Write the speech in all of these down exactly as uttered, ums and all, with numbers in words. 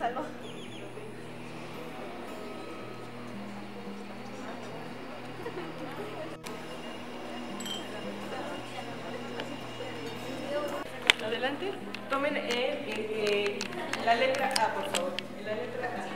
salvo. Adelante. Tomen eh, eh, eh, la letra A, por favor. La letra A.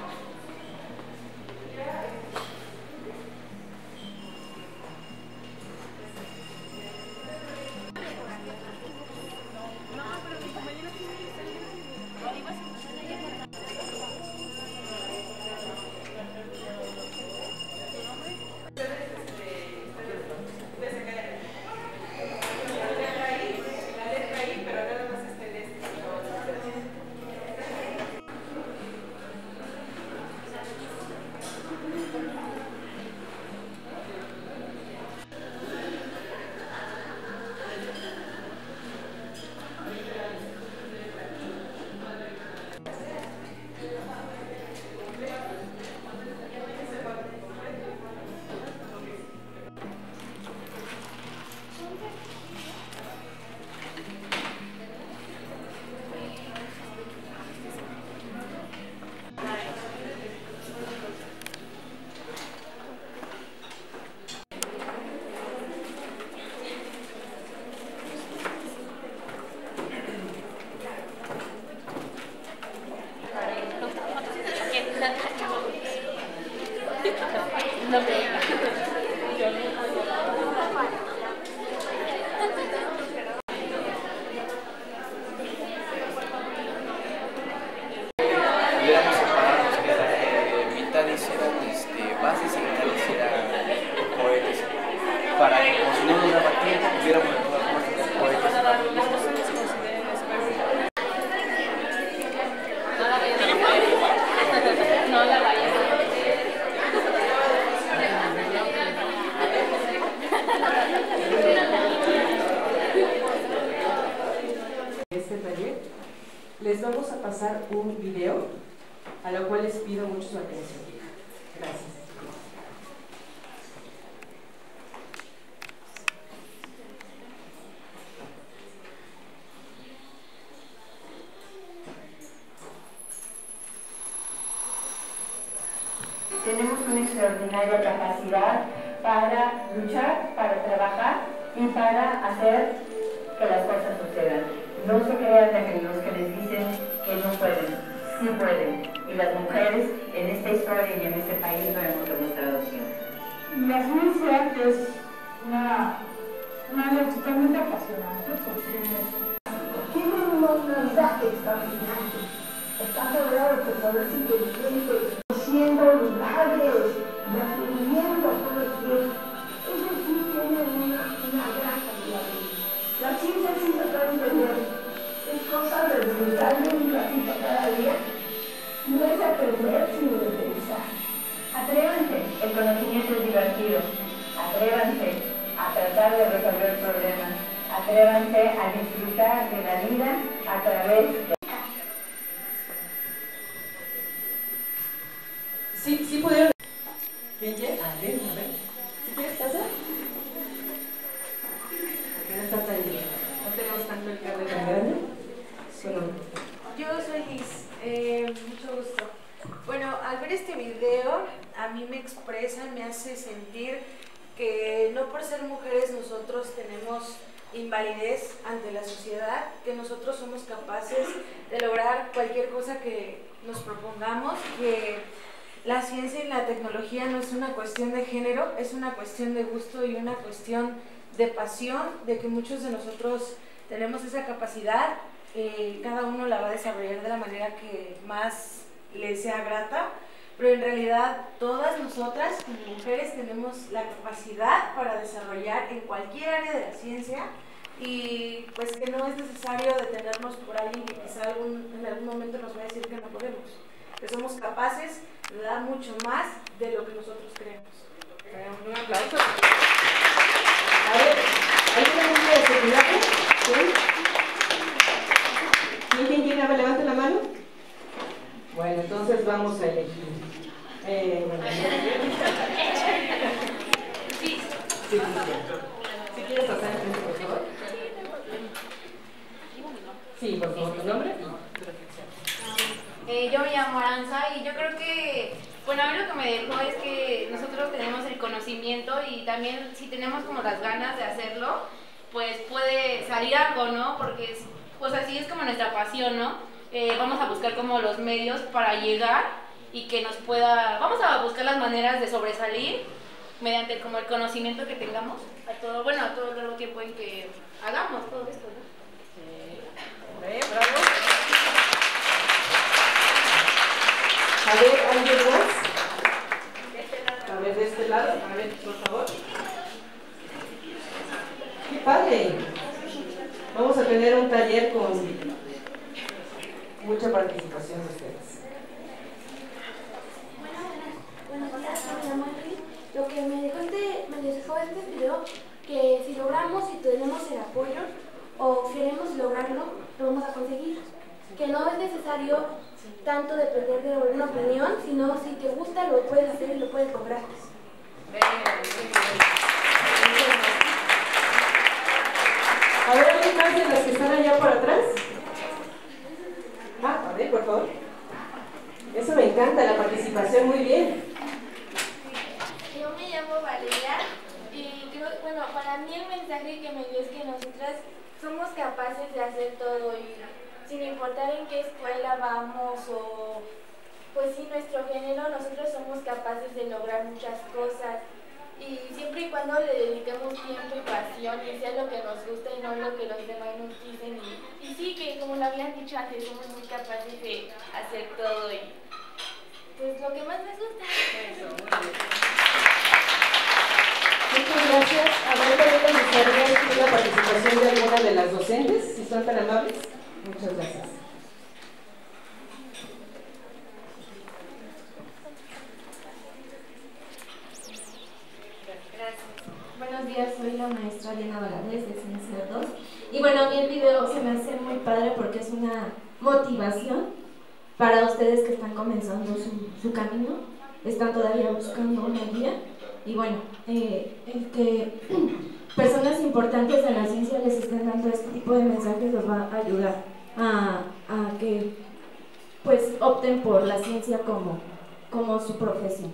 No me Hubiéramos separado, que la mitad hicieran este, bases y mitad hicieran cohetes, para que como si no duraba tiempo, pudiéramos de todas formas hacer cohetes. No la vayas a ver. Este taller les vamos a pasar un video a lo cual les pido mucho su atención. Gracias. Tenemos una extraordinaria capacidad para luchar, para trabajar y para hacer que las cosas sucedan. No se crean de los que les dicen que no pueden, sí pueden. Y las mujeres en esta historia y en este país lo hemos demostrado siempre. La ciencia es una, una área totalmente apasionante porque tiene un mensaje extraordinario. Está rodeado de personas inteligentes, siendo lugares, de afluimiento todo el tiempo. Eso sí tiene una, una gran calidad de vida. La ciencia sí se puede entender. Es cosa de dedicarle un ratito cada día. No es aprender, sino de pensar. Atrévanse, el conocimiento es divertido. Atrévanse a tratar de resolver problemas. Atrévanse a disfrutar de la vida a través de... Sí, sí pudieron. ¿Quién quiere? Ah, ven, a ver. ¿Sí quieres pasar? Porque no está tan bien. No tenemos tanto el carro tan grande. Solo. Yo soy Liz, eh, mucho gusto. Bueno, al ver este video, a mí me expresa, me hace sentir que no por ser mujeres nosotros tenemos invalidez ante la sociedad, que nosotros somos capaces de lograr cualquier cosa que nos propongamos, que la ciencia y la tecnología no es una cuestión de género, es una cuestión de gusto y una cuestión de pasión, de que muchos de nosotros tenemos esa capacidad, eh, cada uno la va a desarrollar de la manera que más le sea grata, pero en realidad todas nosotras como mujeres tenemos la capacidad para desarrollar en cualquier área de la ciencia y pues que no es necesario detenernos por alguien que quizá algún, en algún momento nos va a decir que no podemos, que somos capaces de dar mucho más de lo que nosotros creemos. Un aplauso. A ver, ¿alguna niña de secundaria? ¿Sí? ¿Quién, quién, quién? A ver, levanta la mano. Bueno, entonces vamos a elegir. Eh, bueno. Sí, sí, sí. ¿Sí quieres pasar enfrente, por favor? Sí, por favor, tu nombre y tu reflexión. Eh, yo me llamo Aranza y yo creo que, bueno, a mí lo que me dejó es que nosotros tenemos el conocimiento y también si tenemos como las ganas de hacerlo, pues puede salir algo, ¿no? Porque es, pues así es como nuestra pasión, ¿no? Eh, vamos a buscar como los medios para llegar y que nos pueda, vamos a buscar las maneras de sobresalir mediante como el conocimiento que tengamos a todo, bueno, a todo el largo tiempo en que hagamos todo esto, ¿no? Sí. Eh, bravo. A ver, ¿alguien más? A ver, de este lado, a ver, por favor. ¡Qué padre! Vamos a tener un taller con mucha participación de ustedes. Buenos días, me llamo Eli. Lo que me dejó este, me dejó este video, que si logramos y tenemos el apoyo o queremos lograrlo, lo vamos a conseguir. Que no es necesario tanto depender de una opinión, sino si te gusta lo puedes hacer y lo puedes lograr. A ver, ¿alguien más de las que están allá por atrás? Ah, a ver, por favor. Eso me encanta, la participación, muy bien. Yo me llamo Valeria y creo, bueno, para mí el mensaje que me dio es que nosotras somos capaces de hacer todo y sin importar en qué escuela vamos o pues sí nuestro género, nosotros somos capaces de lograr muchas cosas y siempre y cuando le dediquemos tiempo y pasión y sea lo que nos gusta y no lo que los demás nos dicen y, y sí que como lo habían dicho antes somos muy capaces de hacer todo y pues lo que más nos gusta. Eso, muy bien. Muchas gracias. A ver, también me gustaría la participación de alguna de las docentes, si son tan amables. Muchas gracias. Buenos días, soy la maestra Elena Valadez de Ciencia dos y bueno, a mí el video se me hace muy padre porque es una motivación para ustedes que están comenzando su, su camino, están todavía buscando una guía y bueno, eh, el que personas importantes de la ciencia les estén dando este tipo de mensajes los va a ayudar a, a que pues opten por la ciencia como, como su profesión.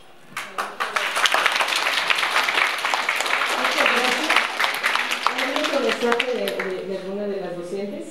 mensaje de, de, de alguna de las docentes?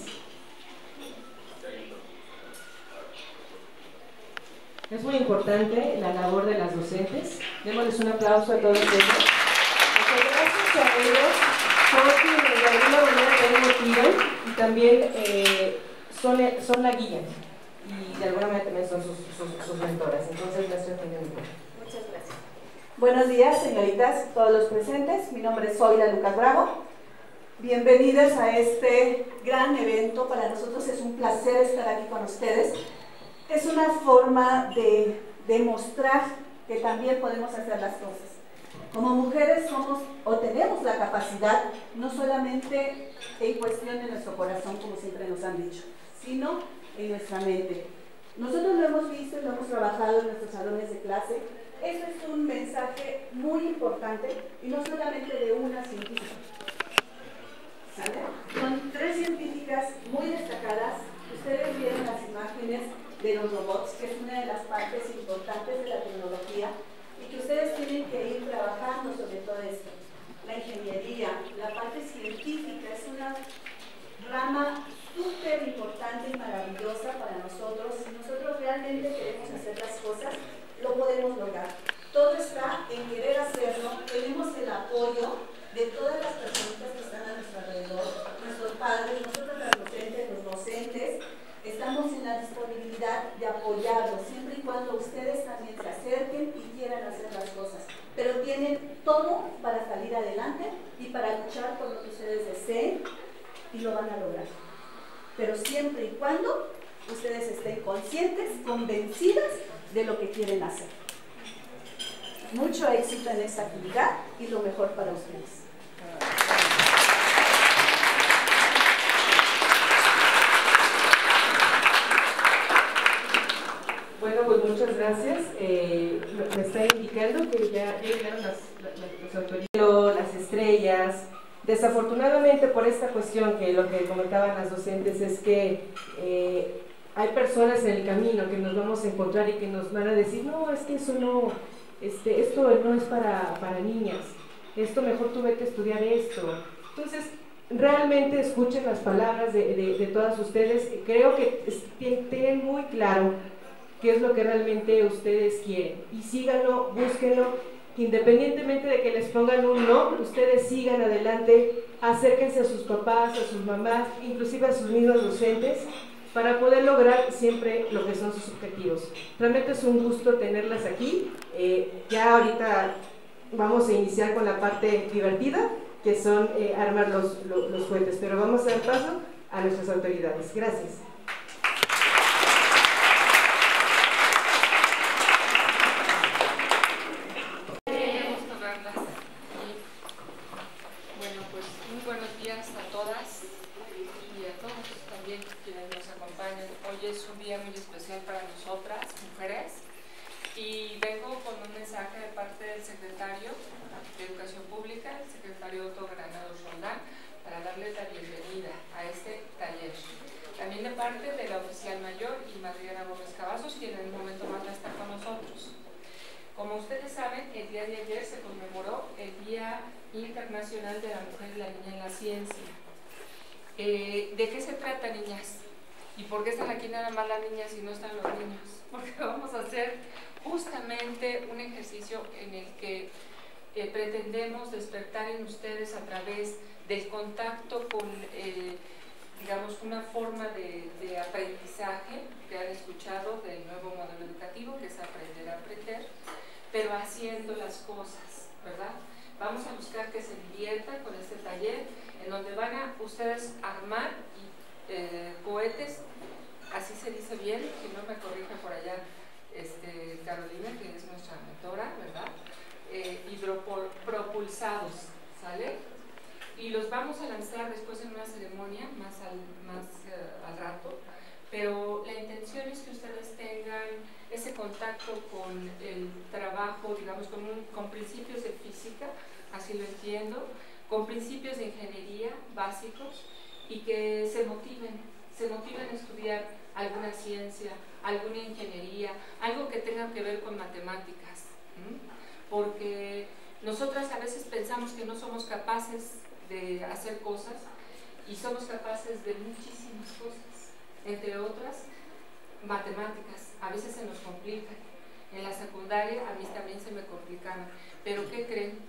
Es muy importante la labor de las docentes. Démosles un aplauso a todos ellos. Muchas gracias a ellos porque de alguna manera también motivan y también eh, son, son la guía y de alguna manera también son sus, sus, sus mentoras. Entonces, gracias. Muchas gracias. Buenos días, señoritas, todos los presentes. Mi nombre es Zoila Lucas Bravo. Bienvenidas a este gran evento. Para nosotros es un placer estar aquí con ustedes. Es una forma de demostrar que también podemos hacer las cosas. Como mujeres somos o tenemos la capacidad, no solamente en cuestión de nuestro corazón, como siempre nos han dicho, sino en nuestra mente. Nosotros lo hemos visto y lo hemos trabajado en nuestros salones de clase. Eso es un mensaje muy importante y no solamente de una científica. ¿Sale? Son tres científicas muy destacadas. Ustedes vieron las imágenes de los robots, que es una de las partes importantes de la tecnología y que ustedes tienen que ir trabajando sobre todo esto. La ingeniería, la parte científica es una rama súper importante y maravillosa para nosotros. Si nosotros realmente queremos hacer las cosas, lo podemos lograr. Todo está en querer hacerlo. Tenemos el apoyo de todas las personas que están a nuestro alrededor, nuestros padres, nosotros las docentes, los docentes. Estamos en la disponibilidad de apoyarlos, siempre y cuando ustedes también se acerquen y quieran hacer las cosas. Pero tienen todo para salir adelante y para luchar por lo que ustedes deseen y lo van a lograr. Pero siempre y cuando ustedes estén conscientes, convencidas de lo que quieren hacer. Mucho éxito en esta actividad y lo mejor para ustedes. Bueno, pues muchas gracias. Eh, me está indicando que ya llegaron las, las, las autoridades, las estrellas. Desafortunadamente por esta cuestión que lo que comentaban las docentes es que eh, hay personas en el camino que nos vamos a encontrar y que nos van a decir, no, es que eso no, este, esto no es para, para niñas, esto mejor tú vete a estudiar esto. Entonces, realmente escuchen las palabras de, de, de todas ustedes. Creo que tienen muy claro qué es lo que realmente ustedes quieren, y síganlo, búsquenlo, independientemente de que les pongan un no, ustedes sigan adelante, acérquense a sus papás, a sus mamás, inclusive a sus mismos docentes, para poder lograr siempre lo que son sus objetivos. Realmente es un gusto tenerlas aquí. Eh, ya ahorita vamos a iniciar con la parte divertida, que son eh, armar los, los, los cohetes, pero vamos a dar paso a nuestras autoridades. Gracias. Bueno, pues muy buenos días a todas y a todos también quienes nos acompañan. Hoy es un día muy especial para nosotras, mujeres, y vengo con un mensaje de parte del secretario de Educación Pública, el secretario Otto Granados Roldán, para darles la bienvenida a este taller. También de parte de la oficial mayor y Madriana Gómez Cavazos, quien en un momento más va a estar con nosotros. Como ustedes saben, el día de ayer se conmemoró el Día Internacional de la Mujer y la Niña en la Ciencia. Eh, ¿De qué se trata, niñas? ¿Y por qué están aquí nada más las niñas y no están los niños? Porque vamos a hacer justamente un ejercicio en el que eh, pretendemos despertar en ustedes a través del contacto con, eh, digamos, una forma de, de aprendizaje que han escuchado del nuevo modelo educativo, que es aprender a aprender, pero haciendo las cosas, ¿verdad? Vamos a buscar que se diviertan con este taller, en donde van a ustedes armar eh, cohetes, así se dice bien, si no me corrige por allá este, Carolina, que es nuestra mentora, ¿verdad? Eh, hidropropulsados, ¿sale? Y los vamos a lanzar después en una ceremonia, más al, más, uh, al rato, pero la intención es que ustedes tengan ese contacto con el trabajo, digamos, con, un, con principios de física, así lo entiendo, con principios de ingeniería básicos, y que se motiven, se motiven a estudiar alguna ciencia, alguna ingeniería, algo que tenga que ver con matemáticas, ¿m? Porque nosotras a veces pensamos que no somos capaces de hacer cosas, y somos capaces de muchísimas cosas, entre otras matemáticas. A veces se nos complican. En la secundaria a mí también se me complicaban, pero ¿qué creen?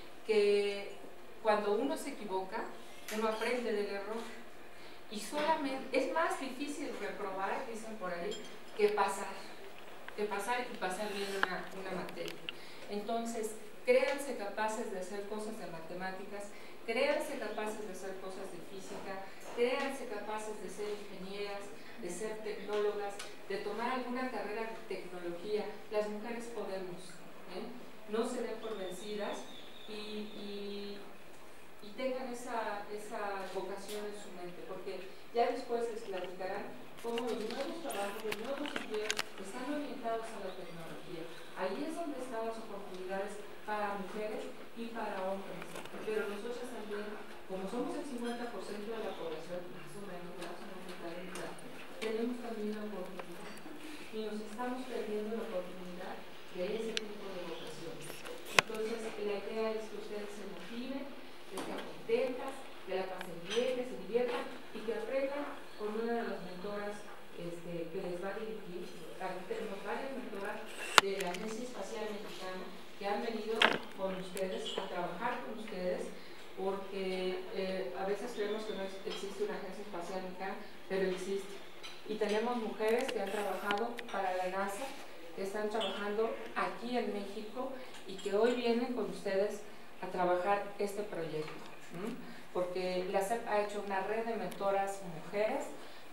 Que cuando uno se equivoca, uno aprende del error, y solamente es más difícil reprobar, dicen por ahí, que pasar, que pasar y pasar bien una, una materia. Entonces, créanse capaces de hacer cosas de matemáticas, créanse capaces de hacer cosas de física, créanse capaces de ser ingenieras, de ser tecnólogas, de tomar alguna carrera de tecnología. Las mujeres podemos, ¿eh? No se den por vencidas y, y, y tengan esa, esa vocación en su mente, porque ya después les platicarán cómo los nuevos trabajos, los nuevos empleos están orientados a la tecnología. Ahí es donde están las oportunidades para mujeres y para hombres, pero nosotros también, como somos el cincuenta por ciento de la población, más o menos, más o menos, tenemos también la oportunidad, y nos estamos perdiendo la oportunidad de ese tipo de vocaciones. Entonces, la idea es que ustedes se motiven, que estén contentas, que la pasen bien, que se diviertan y que aprendan con una de las mentoras este, que les va a dirigir. Aquí tenemos varias mentoras de la Agencia Espacial Mexicana que han venido con ustedes a trabajar con ustedes, porque eh, a veces creemos que no existe una Agencia Espacial Mexicana, pero existe. Y tenemos mujeres que han trabajado para la NASA, que están trabajando aquí en México y que hoy vienen con ustedes a trabajar este proyecto, ¿m? Porque la C E P ha hecho una red de mentoras mujeres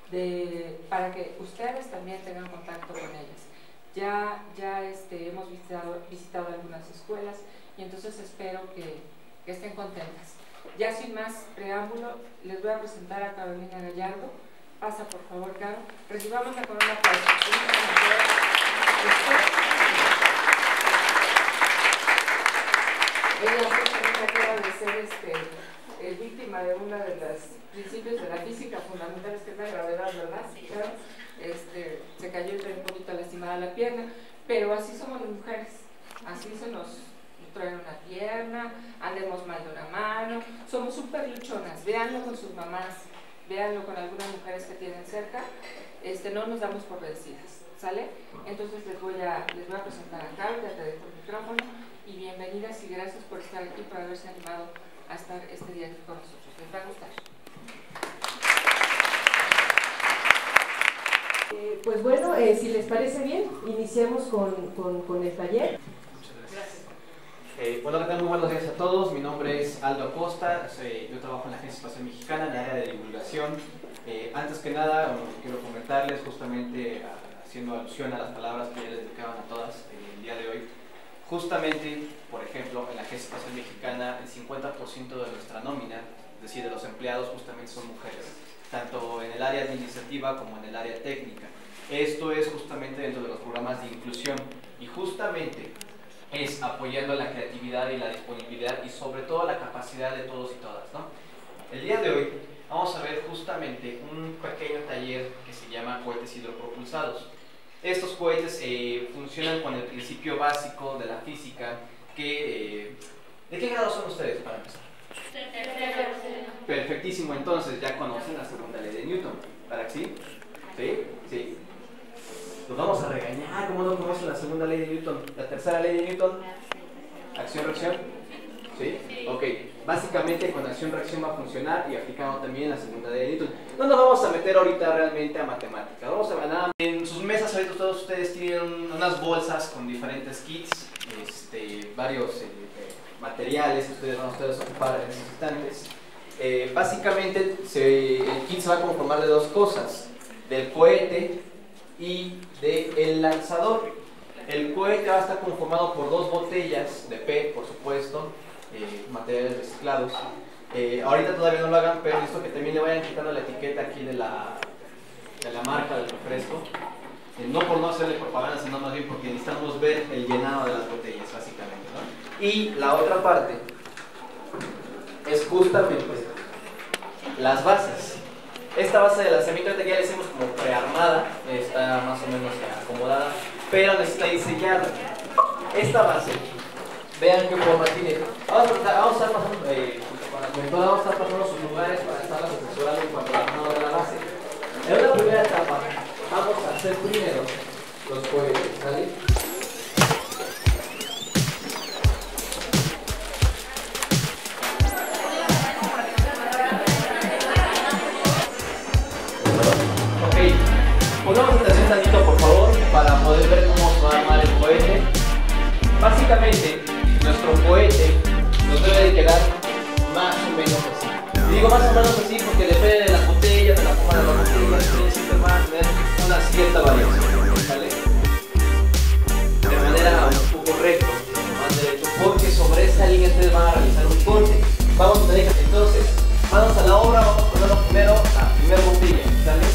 de, para que ustedes también tengan contacto con ellas. Ya, ya este, hemos visitado, visitado algunas escuelas, y entonces espero que, que estén contentas. Ya sin más preámbulo, les voy a presentar a Carolina Gallardo. Pasa, por favor, Caro. Recibámosla con un aplauso. Ella siempre acaba de ser este, eh, víctima de uno de los principios de la física fundamentales, que es la gravedad, ¿verdad? Sí. Pero, este, se cayó y trae un poquito lastimada la pierna, pero así somos las mujeres, así se nos traen una pierna, andemos mal de una mano, somos súper luchonas, véanlo con sus mamás, véanlo con algunas mujeres que tienen cerca, este, no nos damos por vencidas, ¿sale? Entonces les voy a, les voy a presentar a Carol, ya te dejo el micrófono, y bienvenidas y gracias por estar aquí, por haberse animado a estar este día aquí con nosotros, les va a gustar. Eh, pues bueno, eh, si les parece bien, iniciamos con, con, con el taller. Muchas gracias. Eh, bueno, ¿qué tal? Muy buenos días a todos. Mi nombre es Aldo Acosta, soy, yo trabajo en la Agencia Espacial Mexicana en el área de divulgación. Eh, antes que nada, bueno, quiero comentarles, justamente a, haciendo alusión a las palabras que ya les dedicaban a todas eh, el día de hoy, justamente, por ejemplo, en la Agencia Espacial Mexicana, el cincuenta por ciento de nuestra nómina, es decir, de los empleados, justamente son mujeres, tanto en el área administrativa como en el área técnica. Esto es justamente dentro de los programas de inclusión y justamente es apoyando la creatividad y la disponibilidad y sobre todo la capacidad de todos y todas, ¿no? El día de hoy vamos a ver justamente un pequeño taller que se llama cohetes hidropropulsados. Estos cohetes eh, funcionan con el principio básico de la física que... Eh, ¿de qué grado son ustedes para empezar? Perfectísimo, entonces ya conocen la segunda ley de Newton, ¿para que sí? ¿Sí? Sí. Los vamos a regañar, ¿cómo no conocen la segunda ley de Newton? La tercera ley de Newton, acción-reacción. ¿Sí? Ok, básicamente con acción-reacción va a funcionar y aplicando también la segunda ley de Newton. No nos vamos a meter ahorita realmente a matemáticas, vamos a ver nada. En sus mesas ahorita todos ustedes tienen unas bolsas con diferentes kits, este, varios eh, materiales que ustedes van a ustedes ocupar en esos instantes. Eh, básicamente se, el kit se va a conformar de dos cosas, del cohete y del lanzador. El cohete va a estar conformado por dos botellas de P E T, por supuesto, eh, materiales reciclados. Eh, ahorita todavía no lo hagan, pero listo que también le vayan quitando la etiqueta aquí de la, de la marca del refresco. Eh, no por no hacerle propaganda, sino más bien porque necesitamos ver el llenado de las botellas, básicamente, ¿no? Y la otra parte es justamente las bases. Esta base de lanzamiento ya la hicimos como prearmada, está más o menos acomodada, pero necesita ir sellada. Esta base, vean qué forma tiene. Vamos a, vamos a estar pasando, eh, con la monitora vamos a estar pasando sus lugares para estarlas asesorando en cuanto al armado de la base. En una primera etapa, vamos a hacer primero los cohetes, ¿sale? Pongamos atención tantito, por favor, para poder ver cómo se va a armar el cohete. Básicamente, nuestro cohete nos debe de quedar más o menos así. Y digo más o menos así porque depende de las botellas, de la forma de las botellas, necesita más tener una cierta variación, ¿vale? De manera un poco recto, más derecho, porque sobre esa línea ustedes van a realizar un corte. Vamos a tener que, entonces, manos a la obra, vamos a ponerlo primero a la primera botella, ¿sale?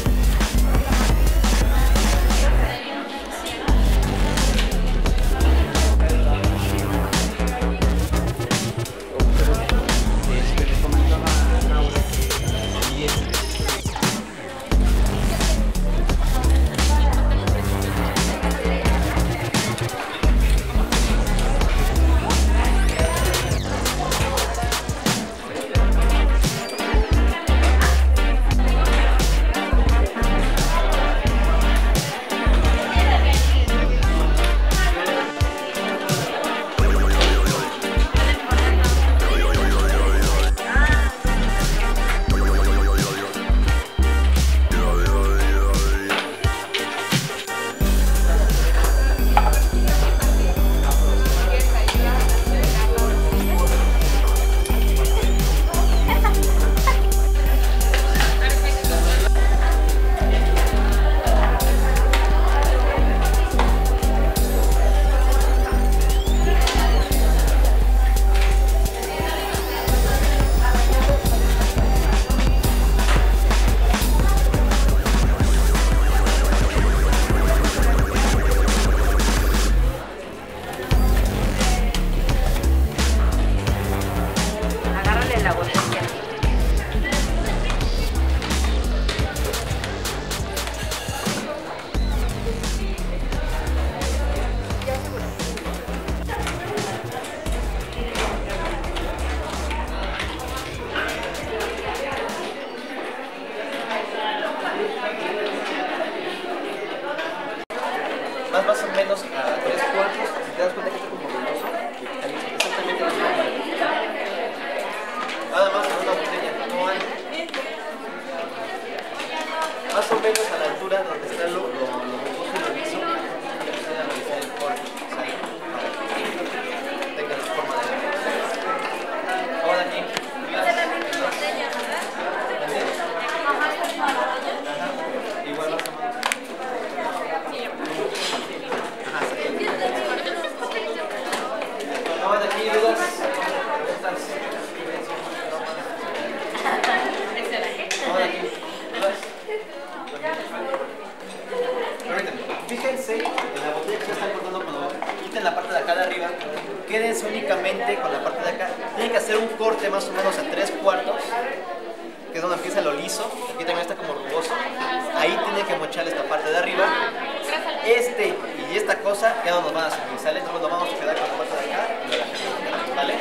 Permítanme. Fíjense en la botella que se están cortando cuando quiten la parte de acá de arriba. Quédense únicamente con la parte de acá. Tienen que hacer un corte más o menos a tres cuartos, que es donde empieza lo liso. Aquí también está como rugoso. Ahí tienen que mochar esta parte de arriba. Este y esta cosa ya no nos van a servir, ¿sale? No nos vamos a quedar con la parte de acá y de la gente, ¿vale?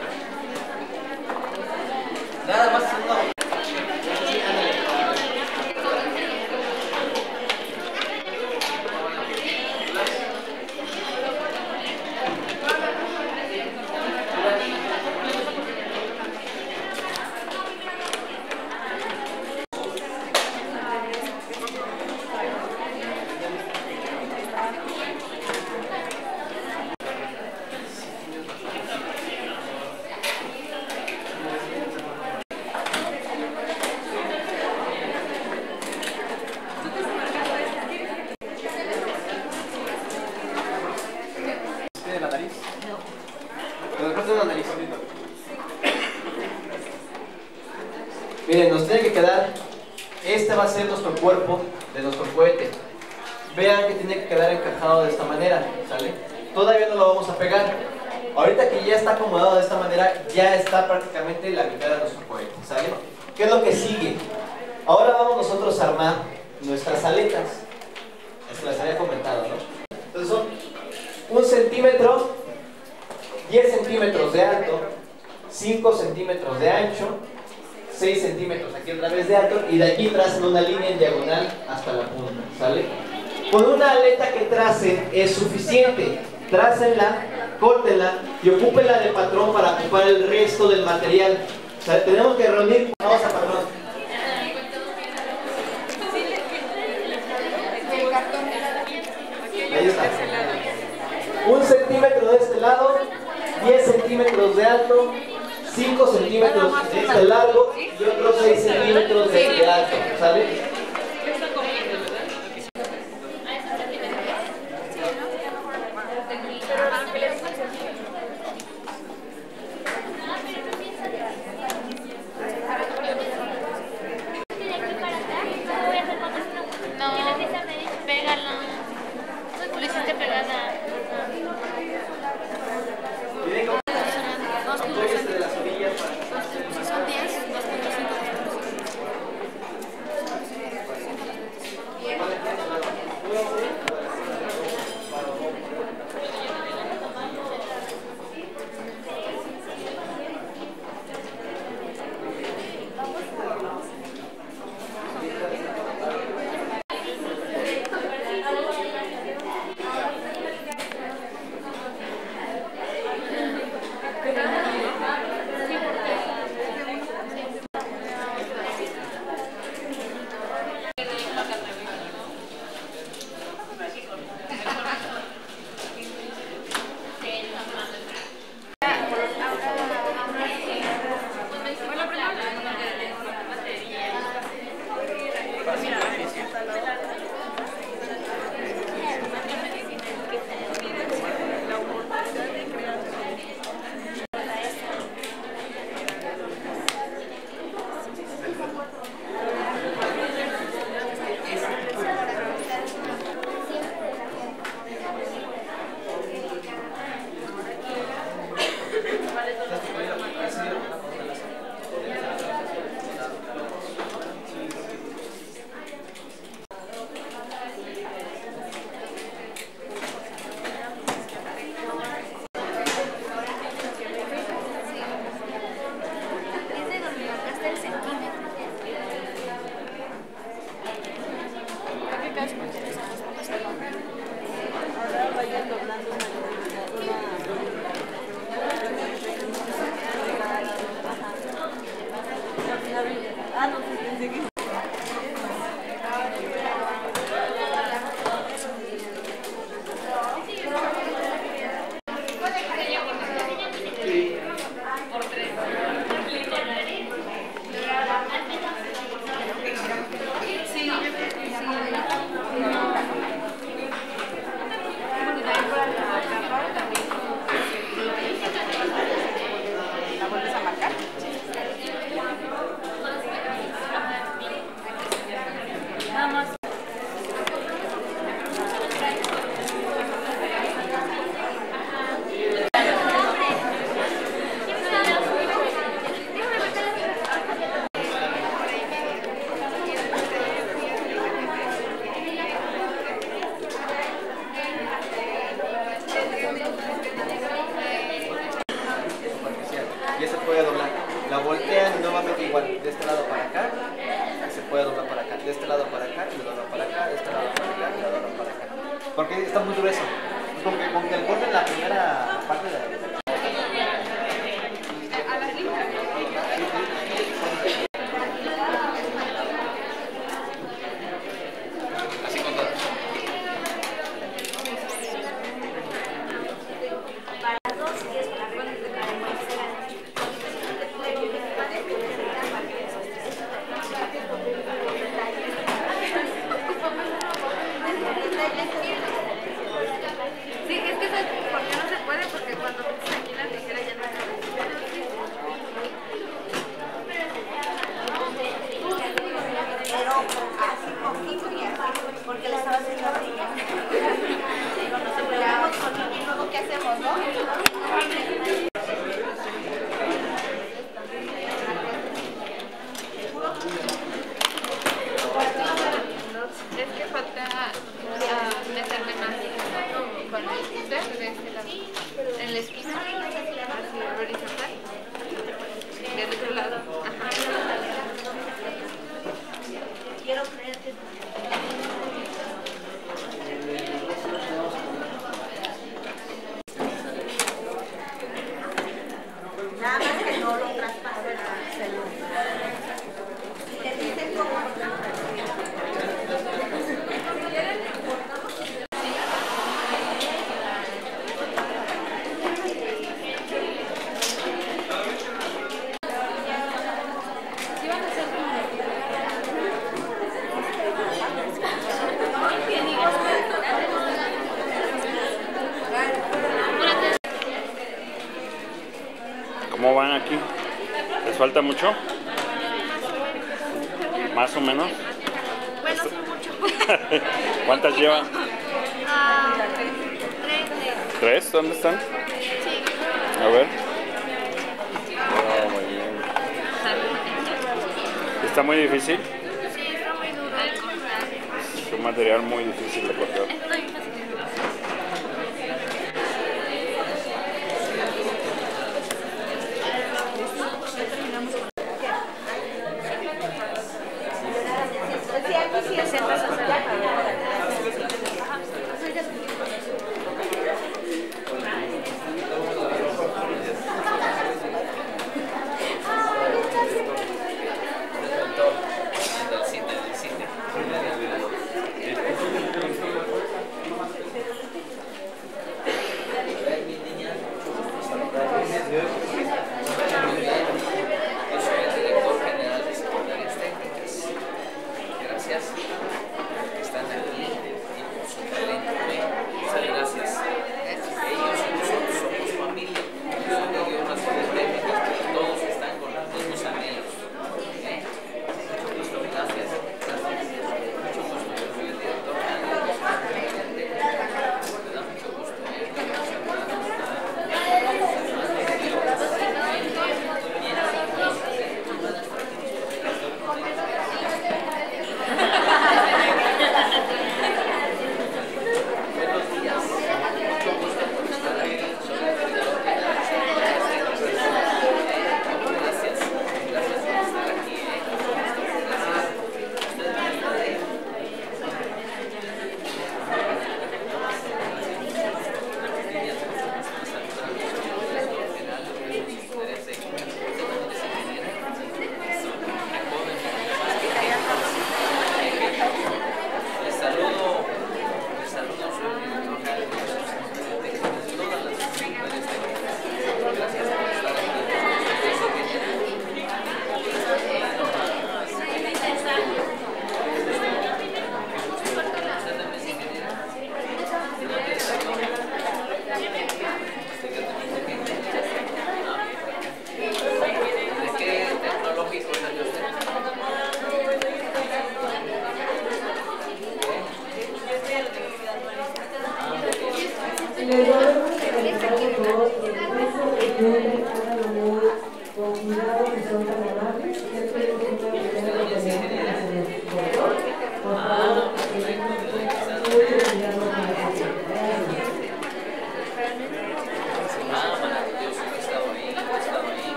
Nada más hacer una botella. Sí, ándale. Miren, nos tiene que quedar, este va a ser nuestro cuerpo de nuestro cohete. Vean que tiene que quedar encajado de esta manera, ¿sale? Todavía no lo vamos a pegar. Ahorita que ya está acomodado de esta manera, ya está prácticamente la mitad de nuestro cohete, ¿sale? ¿Qué es lo que sigue? Ahora vamos nosotros a armar nuestras aletas. Es que las había comentado, ¿no? Entonces son un centímetro, diez centímetros de alto, cinco centímetros de ancho, seis centímetros aquí otra vez de alto, y de aquí tracen una línea en diagonal hasta la punta, ¿sale? Con una aleta que tracen es suficiente. Trácenla, córtenla y ocúpenla de patrón para ocupar el resto del material. O sea, tenemos que reunir, vamos a patrón. Ahí está. Un centímetro de este lado, diez centímetros de alto, cinco centímetros de este largo y otros seis centímetros de este alto, ¿sale? porque está muy grueso. Como que, como que el corte en la primera parte de la ¿Cómo van aquí? ¿Les falta mucho? ¿Más o menos? Bueno, sí, mucho. ¿Cuántas llevan? Ah, tres. ¿Tres? ¿Dónde están? Sí. A ver. Oh, muy bien. ¿Está muy difícil? Sí, está muy duro. Es un material muy difícil de cortar.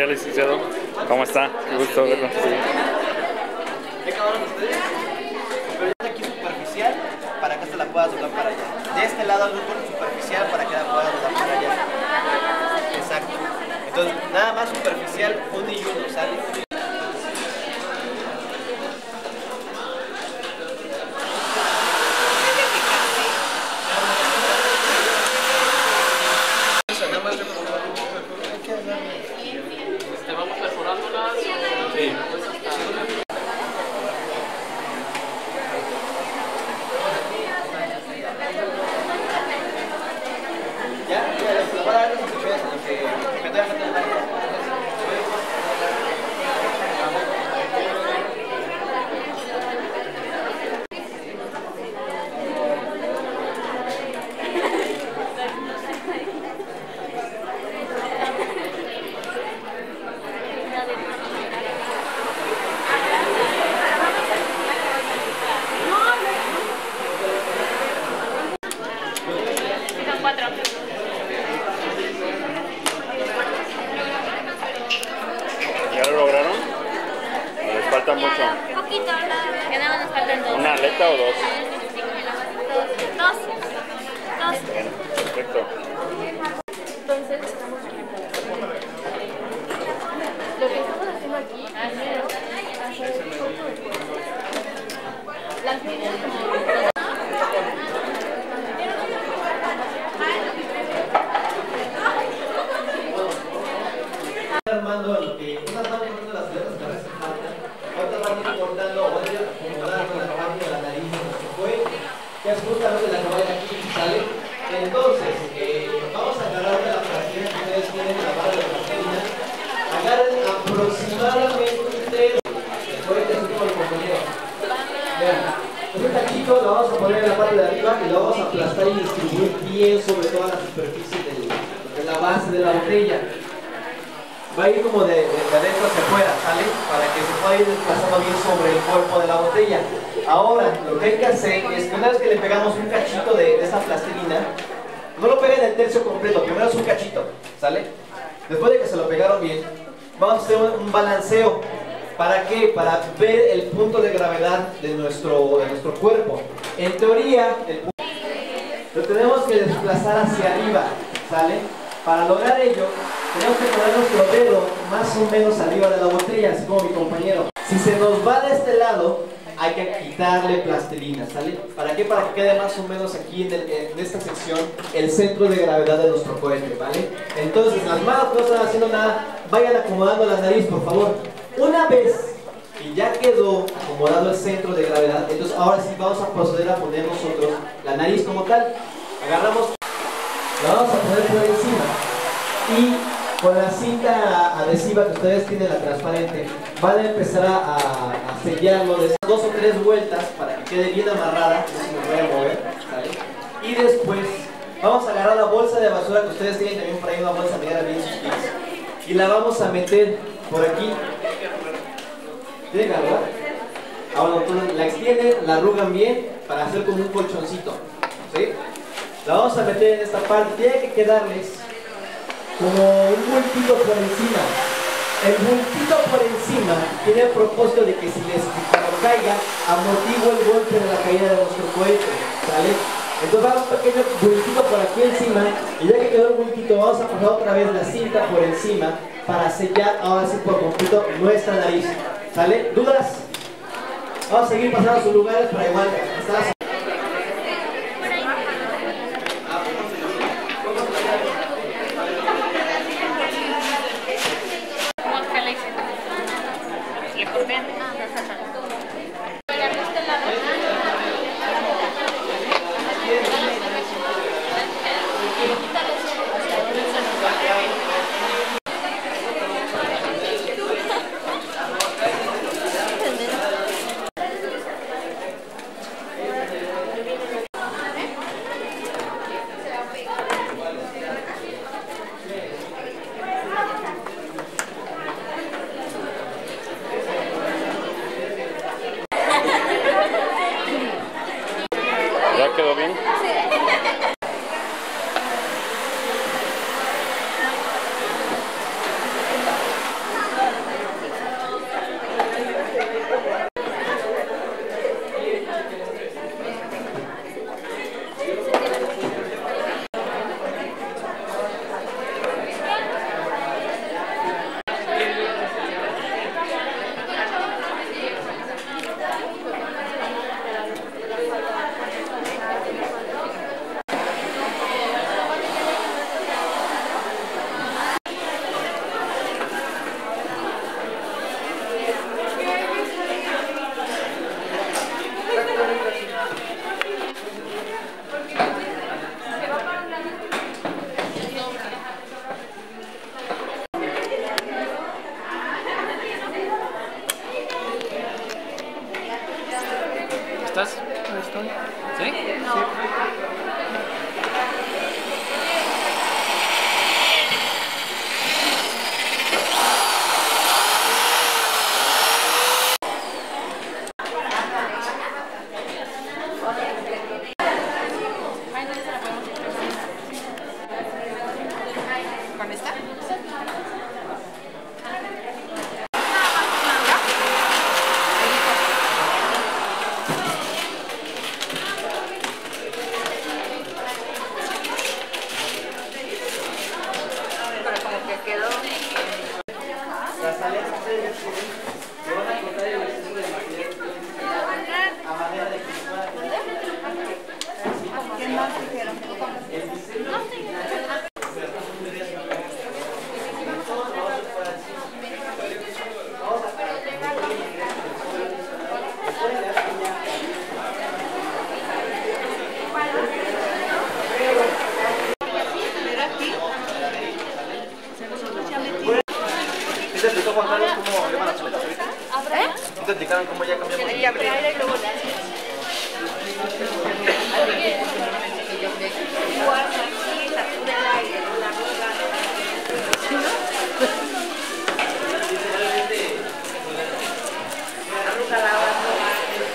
día, licenciado. ¿Cómo está? Qué gusto verlo. Sí. ¿Ya acabaron ustedes? Pero ya aquí superficial para que esta la puedas doblar para allá. De este lado algo corte superficial para que la puedas doblar para allá. Exacto. Entonces, nada más superficial, uno y uno, ¿sale? Vamos perforándolas. Sí. Ya, ya, para ver los instrucciones en los que me tengan que tener. ¿Ya lo lograron? ¿Les falta mucho? Un poquito, que nada más nos faltan dos. ¿Una aleta o dos? Dos. Dos. Bien, perfecto. Entonces, estamos aquí. Lo que estamos haciendo aquí es hacer un poco de cosas. Las líneas como... Armando lo que unas van cortando las letras que a veces faltan, otras van cortando o van acomodando la parte de la nariz de nuestro cuello, que es justamente la que va aquí, ¿sale? Entonces, eh, vamos a agarrar de la fracción que ustedes tienen en la barra de la plastilina, agarren aproximadamente un dedo, después de su tipo de compañero. Vean, este taquito lo vamos a poner en la parte de arriba y lo vamos a aplastar y distribuir bien sobre toda la superficie del, de la base de la botella. Va a ir como de, de, de adentro hacia afuera, ¿sale? Para que se pueda ir desplazando bien sobre el cuerpo de la botella. Ahora, lo que hay que hacer es que una vez que le pegamos un cachito de, de esa plastilina, no lo peguen el tercio completo, primero es un cachito, ¿sale? Después de que se lo pegaron bien, vamos a hacer un, un balanceo. ¿Para qué? Para ver el punto de gravedad de nuestro, de nuestro cuerpo. En teoría, el punto lo tenemos que desplazar hacia arriba, ¿sale? Para lograr ello, tenemos que poner nuestro dedo más o menos arriba de la botella, así como mi compañero. Si se nos va de este lado, hay que quitarle plastilina, ¿sale? ¿Para qué? Para que quede más o menos aquí en, el, en esta sección el centro de gravedad de nuestro cohete, ¿vale? Entonces, las manos no están haciendo nada, vayan acomodando la nariz, por favor. Una vez que ya quedó acomodado el centro de gravedad, entonces ahora sí vamos a proceder a poner nosotros la nariz como tal. Agarramos, la vamos a poner por encima y con la cinta adhesiva que ustedes tienen, la transparente, van a empezar a, a sellarlo de dos o tres vueltas para que quede bien amarrada, no se me vaya a mover, ¿sale? Y después vamos a agarrar la bolsa de basura que ustedes tienen también por ahí, una bolsa negra bien sutil, y la vamos a meter por aquí. ¿Tienen que agarrar? Ahora entonces la extienden, la arrugan bien para hacer como un colchoncito, ¿sí? La vamos a meter en esta parte, tiene que quedarles como un bultito por encima. El bultito por encima tiene el propósito de que si les cuando caiga, amortigua el golpe de la caída de nuestro cohete, ¿sale? Entonces vamos a un pequeño bultito por aquí encima, y ya que quedó el bultito, vamos a poner otra vez la cinta por encima para sellar ahora sí por completo nuestra nariz, ¿sale? ¿Dudas? Vamos a seguir pasando a sus lugares para igual estar. ¿Ya quedó bien? estás? Ahí estoy. ¿Sí? Sí. ¿Con esta? Pero como que quedó. Las aletas ustedes le van a cortar el exceso de material a manera de que se pueda. ¿Qué más hicieron? El diseño. ¿Sí te explicó Juan Carlos cómo le van a hacer las ahorita? ¿Eh? ¿Sí te explicaron cómo ya cambiamos? Tiene que abrir aire y luego le haces. Guarda aquí, sacude el aire, la arruga. ¿Sí, no? Arruga la arruga.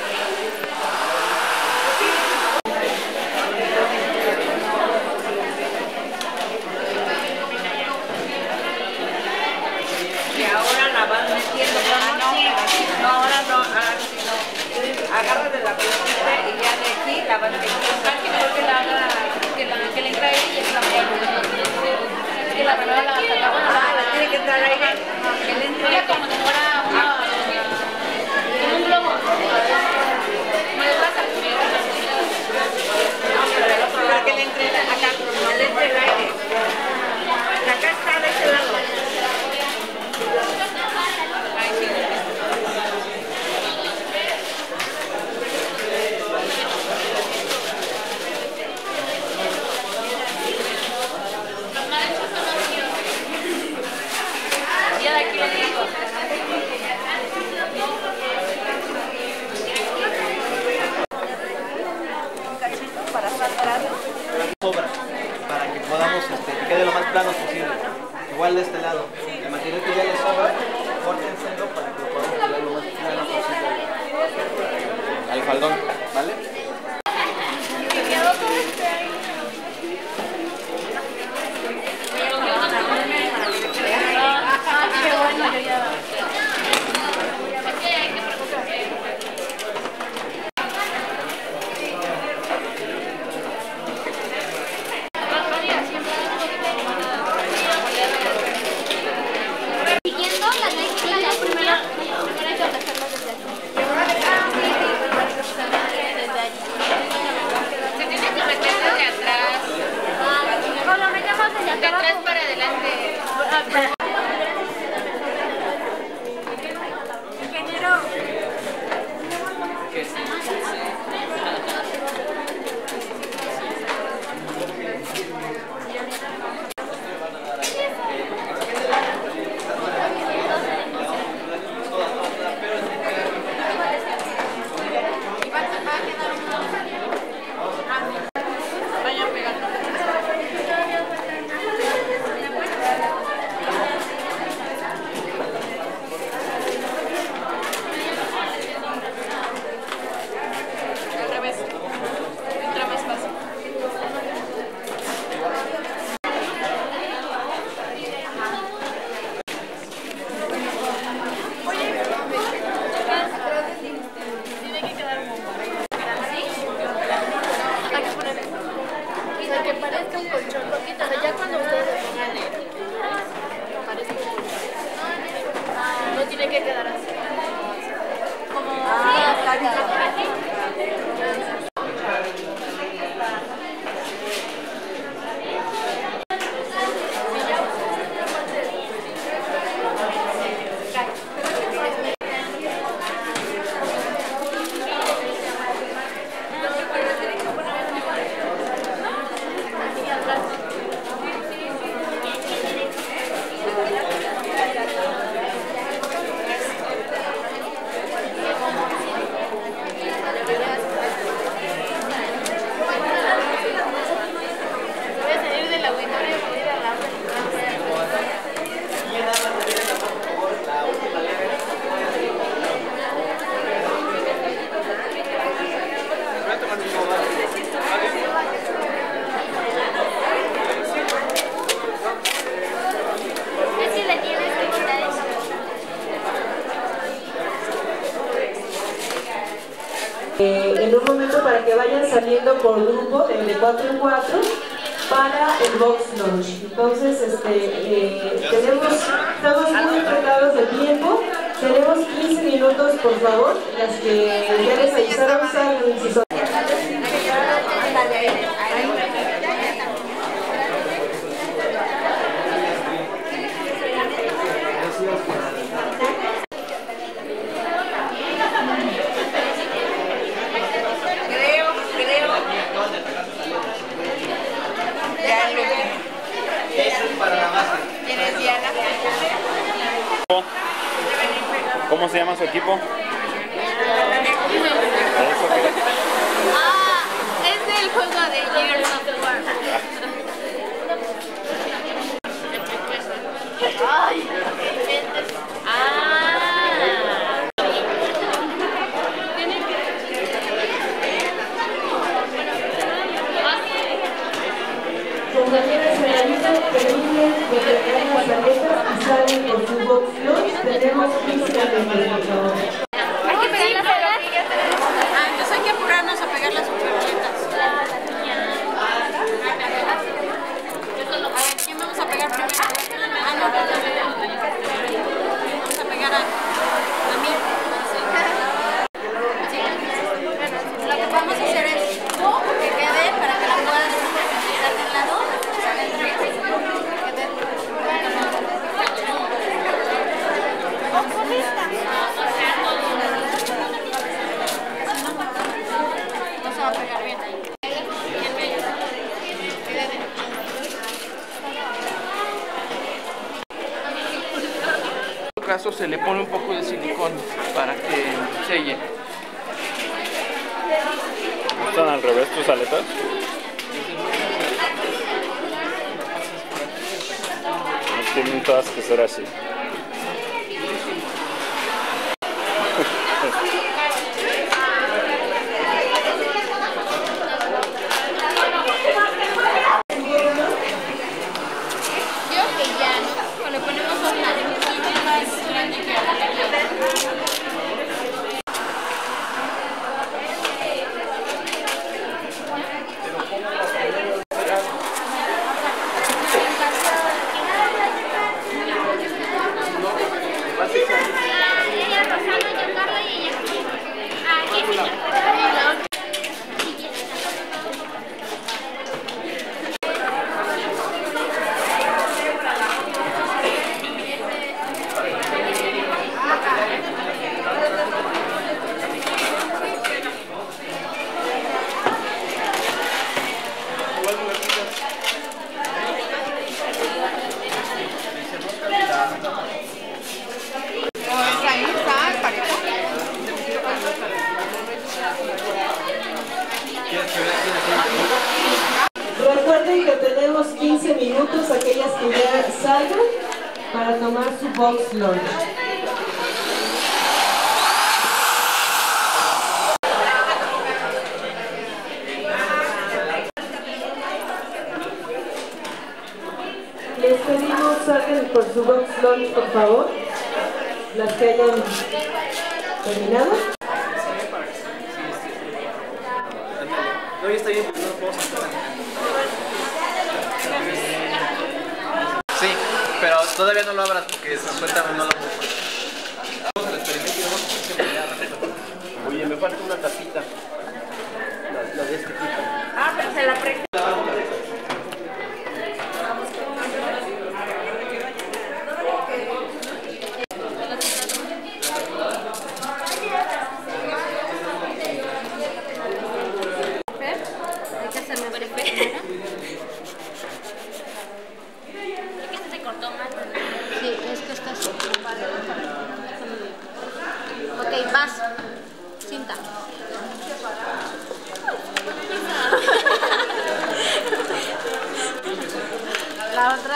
Y ahora la vas metiendo, pero no, sí. No, ahora no, ahora sí no. Agarra de la puntita y ya de aquí la vas metiendo. Que mejor que la haga, que la que le entre aire y es la es que la verdad la saca, bueno, la tiene que entrar aire, que le entre como si fuera una, como un globo. Me lo pasa. No, pero el otro lado que le entre acá, no le entre el aire. Acá está de este lado. Ay, sí. Eh, en un momento para que vayan saliendo por grupo de, de cuatro en cuatro para el box lunch. Entonces, este, eh, tenemos, estamos muy apretados de tiempo. Tenemos quince minutos, por favor. Las que ya les avisaron salgan si son. ¿Cómo se llama su equipo? Ah, es del juego de Gears of War. Ay, ah. Compañeras, me avisan que terminen de preparar las maletas y salen con su box lunch. Tenemos quince minutos, por favor. Hay que pegar las maletas. Ah, entonces hay que apurarnos a pegar las maletas. A ver, ¿quién vamos a pegar primero? Ah, no, no, no. Vamos a pegar a, a mí. Sí. Lo que vamos a hacer es que quede para que la puedas quitar de un lado. No se va a pegar bien ahí. En todo caso se le pone un poco de silicón para que selle. ¿Están al revés tus aletas? No tienen todas que ser así. Recuerden que tenemos quince minutos, aquellas que ya salgan, para tomar su box lunch. Les pedimos salgan por su box lunch, por favor, las que hayan terminado. No, ya está bien, no puedo saltar. Sí, pero todavía no lo abras porque suéltame no lo puedo. Vamos al experimento y vamos a hacer. Oye, me falta una tapita. La, la de este tipo. Ah, pero se la presta. Ok, vas. Cinta. La otra.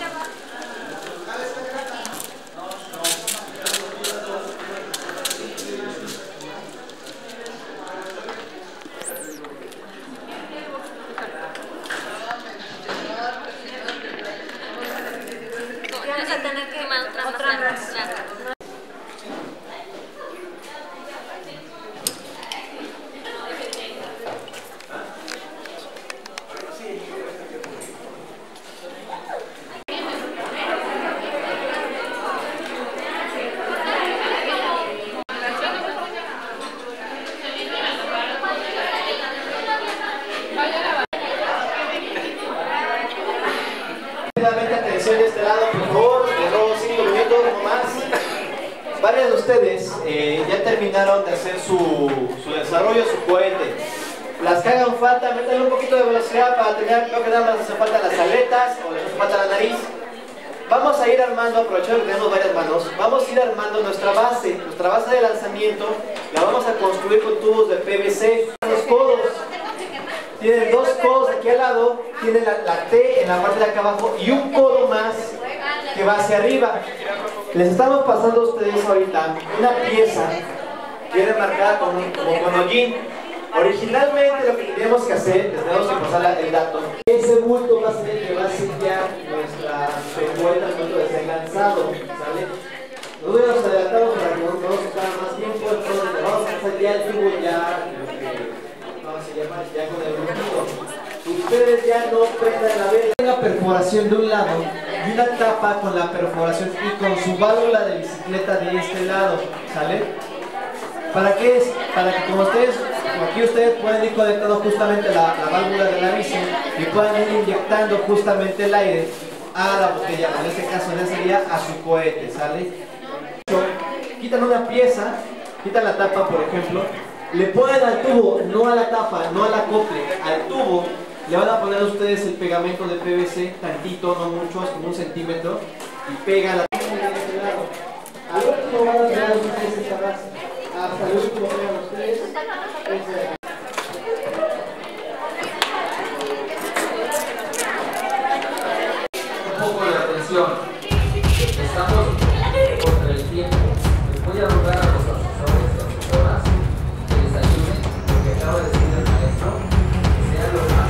Vamos a tener que quemar otra, otra más. eh, ya terminaron de hacer su, su desarrollo, su cohete. Las que hagan falta, métanle un poquito de velocidad para tener, no que nada más les hace falta las aletas o les hace falta la nariz. Vamos a ir armando, aprovechando que tenemos varias manos, vamos a ir armando nuestra base, nuestra base de lanzamiento, la vamos a construir con tubos de P V C. Los codos, tienen dos codos aquí al lado, tienen la, la T en la parte de acá abajo y un codo más que va hacia arriba. Les estamos pasando a ustedes ahorita una pieza que viene marcada con, como con hollín. Originalmente lo que teníamos que hacer, les tenemos que pasar el dato, ese bulto va a ser el que va a sellar nuestra pecueta al momento de ser lanzado, ¿sale? Nosotros nos adelantamos para que no nos quedara más tiempo, entonces le vamos a pasar ya el tubo ya, lo que vamos a llamar ya con el bultito. Ustedes ya no prendan la vela. Una perforación de un lado y una tapa con la perforación y con su válvula de bicicleta de este lado, ¿sale? ¿Para qué es? Para que como ustedes, como aquí ustedes pueden ir conectando justamente la, la válvula de la bici y puedan ir inyectando justamente el aire a la botella, en este caso ya sería a su cohete, ¿sale? Quitan una pieza, quitan la tapa por ejemplo, le ponen al tubo, no a la tapa, no al acople, al tubo, le van a poner a ustedes el pegamento de P V C, tantito, no mucho, como un centímetro, y pega la tapa de este lado. Al último van a pegar ustedes esta base. Hasta el último vean ustedes. Un poco de atención. Estamos contra el tiempo. Les voy a rogar a los asesores y asesoras que les ayuden, porque acaba de decir el maestro, que sean lo más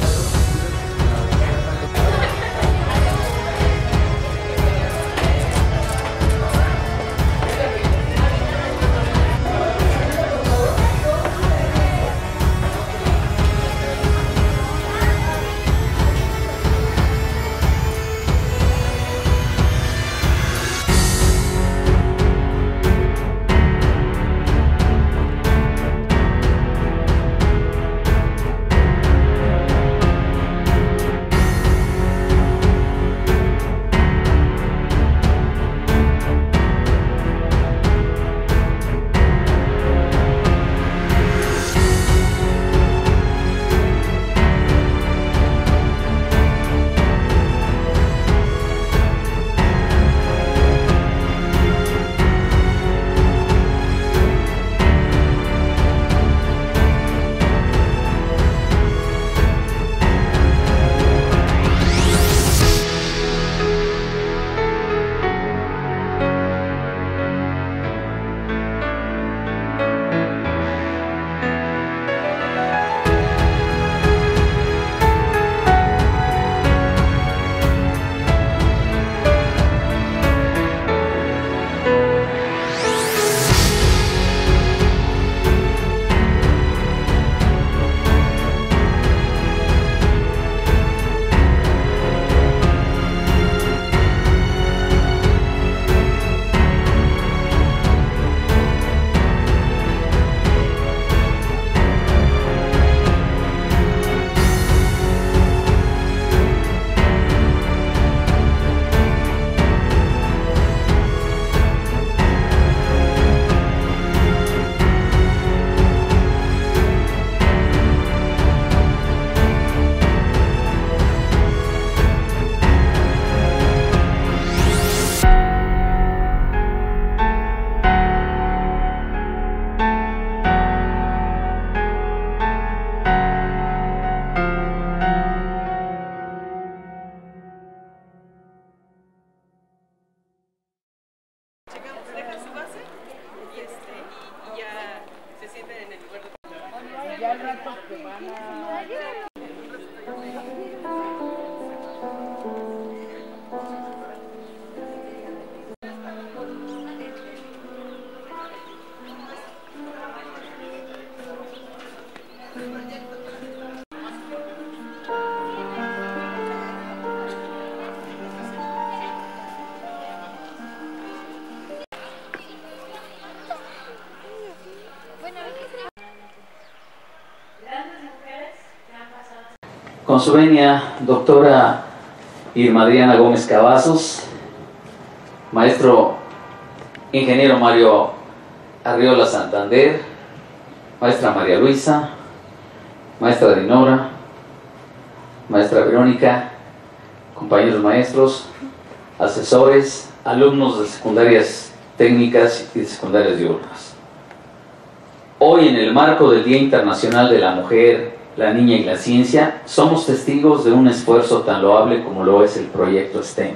Con su venia, doctora Irma Adriana Gómez Cavazos, maestro ingeniero Mario Arriola Santander, maestra María Luisa, maestra Dinora, maestra Verónica, compañeros maestros, asesores, alumnos de secundarias técnicas y de secundarias diurnas. Hoy, en el marco del Día Internacional de la Mujer, la Niña y la Ciencia, somos testigos de un esfuerzo tan loable como lo es el proyecto STEM.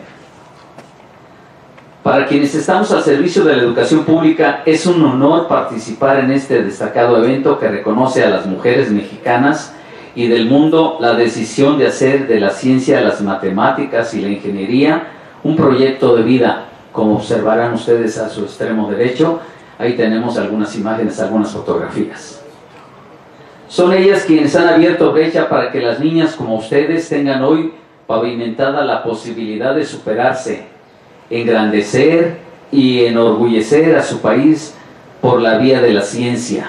Para quienes estamos al servicio de la educación pública, es un honor participar en este destacado evento que reconoce a las mujeres mexicanas y del mundo la decisión de hacer de la ciencia, las matemáticas y la ingeniería un proyecto de vida, como observarán ustedes a su extremo derecho. Ahí tenemos algunas imágenes, algunas fotografías. Son ellas quienes han abierto brecha para que las niñas como ustedes tengan hoy pavimentada la posibilidad de superarse, engrandecer y enorgullecer a su país por la vía de la ciencia.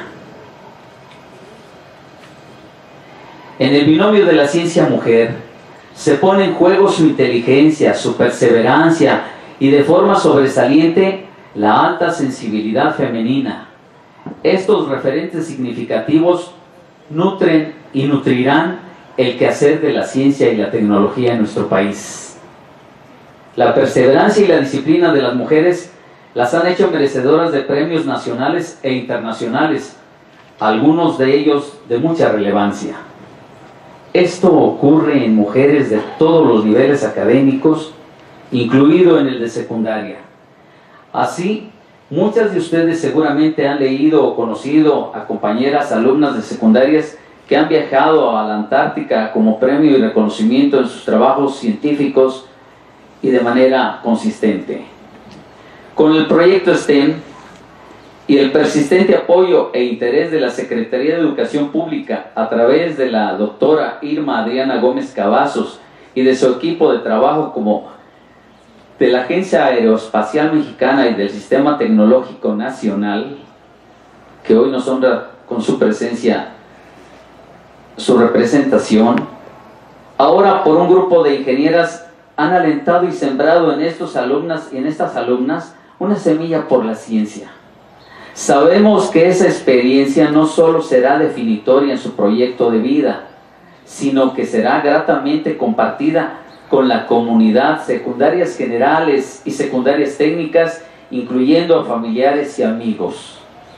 En el binomio de la ciencia-mujer se pone en juego su inteligencia, su perseverancia y de forma sobresaliente la alta sensibilidad femenina. Estos referentes significativos nutren y nutrirán el quehacer de la ciencia y la tecnología en nuestro país. La perseverancia y la disciplina de las mujeres las han hecho merecedoras de premios nacionales e internacionales, algunos de ellos de mucha relevancia. Esto ocurre en mujeres de todos los niveles académicos, incluido en el de secundaria. Así, muchas de ustedes seguramente han leído o conocido a compañeras alumnas de secundarias que han viajado a la Antártica como premio y reconocimiento en sus trabajos científicos y de manera consistente. Con el proyecto STEM y el persistente apoyo e interés de la Secretaría de Educación Pública a través de la doctora Irma Adriana Gómez Cavazos y de su equipo de trabajo como de la Agencia Aeroespacial Mexicana y del Sistema Tecnológico Nacional, que hoy nos honra con su presencia, su representación, ahora por un grupo de ingenieras han alentado y sembrado en estos alumnas y en estas alumnas una semilla por la ciencia. Sabemos que esa experiencia no solo será definitoria en su proyecto de vida, sino que será gratamente compartida con la comunidad, secundarias generales y secundarias técnicas, incluyendo a familiares y amigos.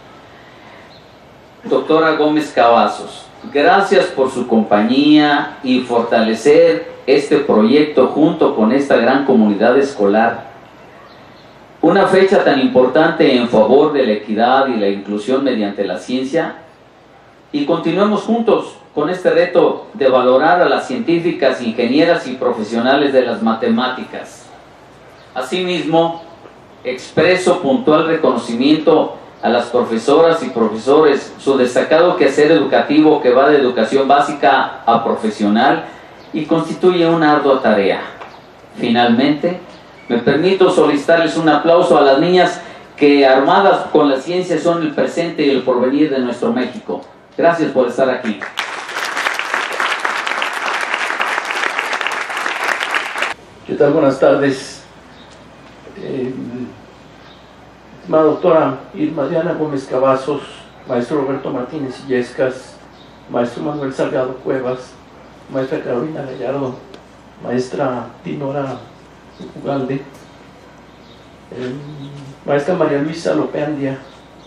Doctora Gómez Cavazos, gracias por su compañía y fortalecer este proyecto junto con esta gran comunidad escolar. Una fecha tan importante en favor de la equidad y la inclusión mediante la ciencia, y continuemos juntos con este reto de valorar a las científicas, ingenieras y profesionales de las matemáticas. Asimismo, expreso puntual reconocimiento a las profesoras y profesores, su destacado quehacer educativo que va de educación básica a profesional y constituye una ardua tarea. Finalmente, me permito solicitarles un aplauso a las niñas que, armadas con la ciencia, son el presente y el porvenir de nuestro México. Gracias por estar aquí. ¿Qué tal? Buenas tardes. Eh, estimada doctora Irma Adriana Gómez Cavazos, maestro Roberto Martínez Illescas, maestro Manuel Salgado Cuevas, maestra Carolina Gallardo, maestra Dinora Ugalde, eh, maestra María Luisa Lopeandia.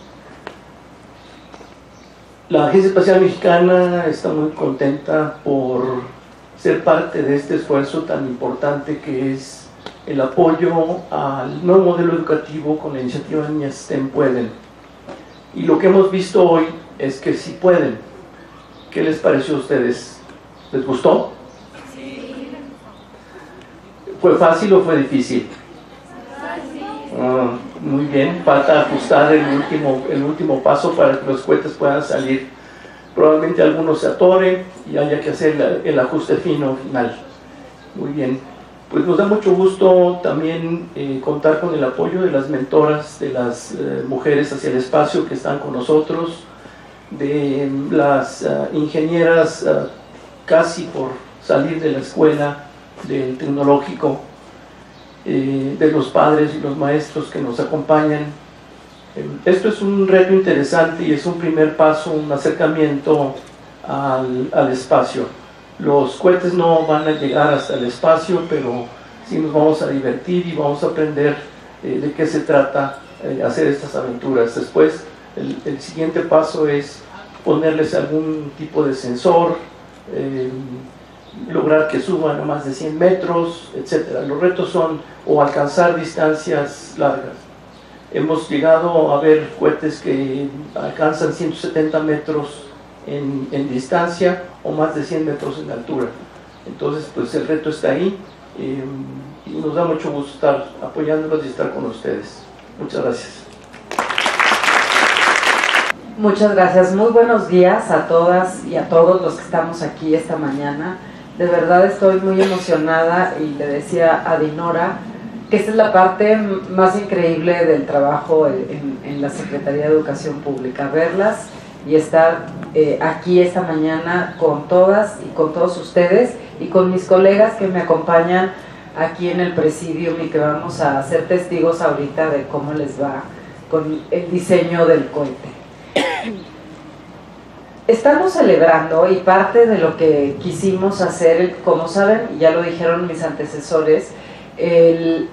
La Agencia Espacial Mexicana está muy contenta por ser parte de este esfuerzo tan importante que es el apoyo al nuevo modelo educativo con la iniciativa Niñas STEM Pueden. Y lo que hemos visto hoy es que sí pueden. ¿Qué les pareció a ustedes? ¿Les gustó? Sí. ¿Fue fácil o fue difícil? Ah, muy bien, falta ajustar el último, el último paso para que los cohetes puedan salir. Probablemente algunos se atoren y haya que hacer la, el ajuste fino final. Muy bien, pues nos da mucho gusto también eh, contar con el apoyo de las mentoras de las eh, mujeres hacia el espacio que están con nosotros, de las uh, ingenieras uh, casi por salir de la escuela del tecnológico, eh, de los padres y los maestros que nos acompañan, Esto es un reto interesante y es un primer paso, un acercamiento al, al espacio. Los cohetes no van a llegar hasta el espacio, pero sí nos vamos a divertir y vamos a aprender eh, de qué se trata eh, hacer estas aventuras. Después, el, el siguiente paso es ponerles algún tipo de sensor, eh, lograr que suban a más de cien metros, etcétera. Los retos son o alcanzar distancias largas. Hemos llegado a ver cohetes que alcanzan ciento setenta metros en, en distancia o más de cien metros en altura. Entonces, pues el reto está ahí eh, y nos da mucho gusto estar apoyándolos y estar con ustedes. Muchas gracias. Muchas gracias. Muy buenos días a todas y a todos los que estamos aquí esta mañana. De verdad estoy muy emocionada y le decía a Dinora que esta es la parte más increíble del trabajo en, en la Secretaría de Educación Pública, verlas y estar eh, aquí esta mañana con todas y con todos ustedes y con mis colegas que me acompañan aquí en el Presidium y que vamos a ser testigos ahorita de cómo les va con el diseño del cohete. Estamos celebrando y parte de lo que quisimos hacer, como saben, ya lo dijeron mis antecesores, el,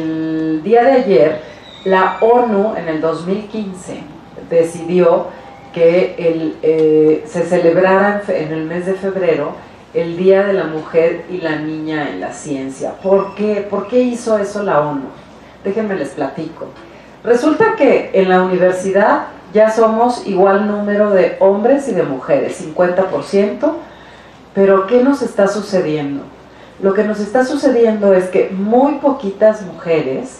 el día de ayer la ONU en el dos mil quince decidió que el, eh, se celebrara en el mes de febrero el Día de la Mujer y la Niña en la Ciencia. ¿Por qué? ¿Por qué hizo eso la ONU? Déjenme les platico. Resulta que en la universidad ya somos igual número de hombres y de mujeres, cincuenta por ciento, pero ¿qué nos está sucediendo? Lo que nos está sucediendo es que muy poquitas mujeres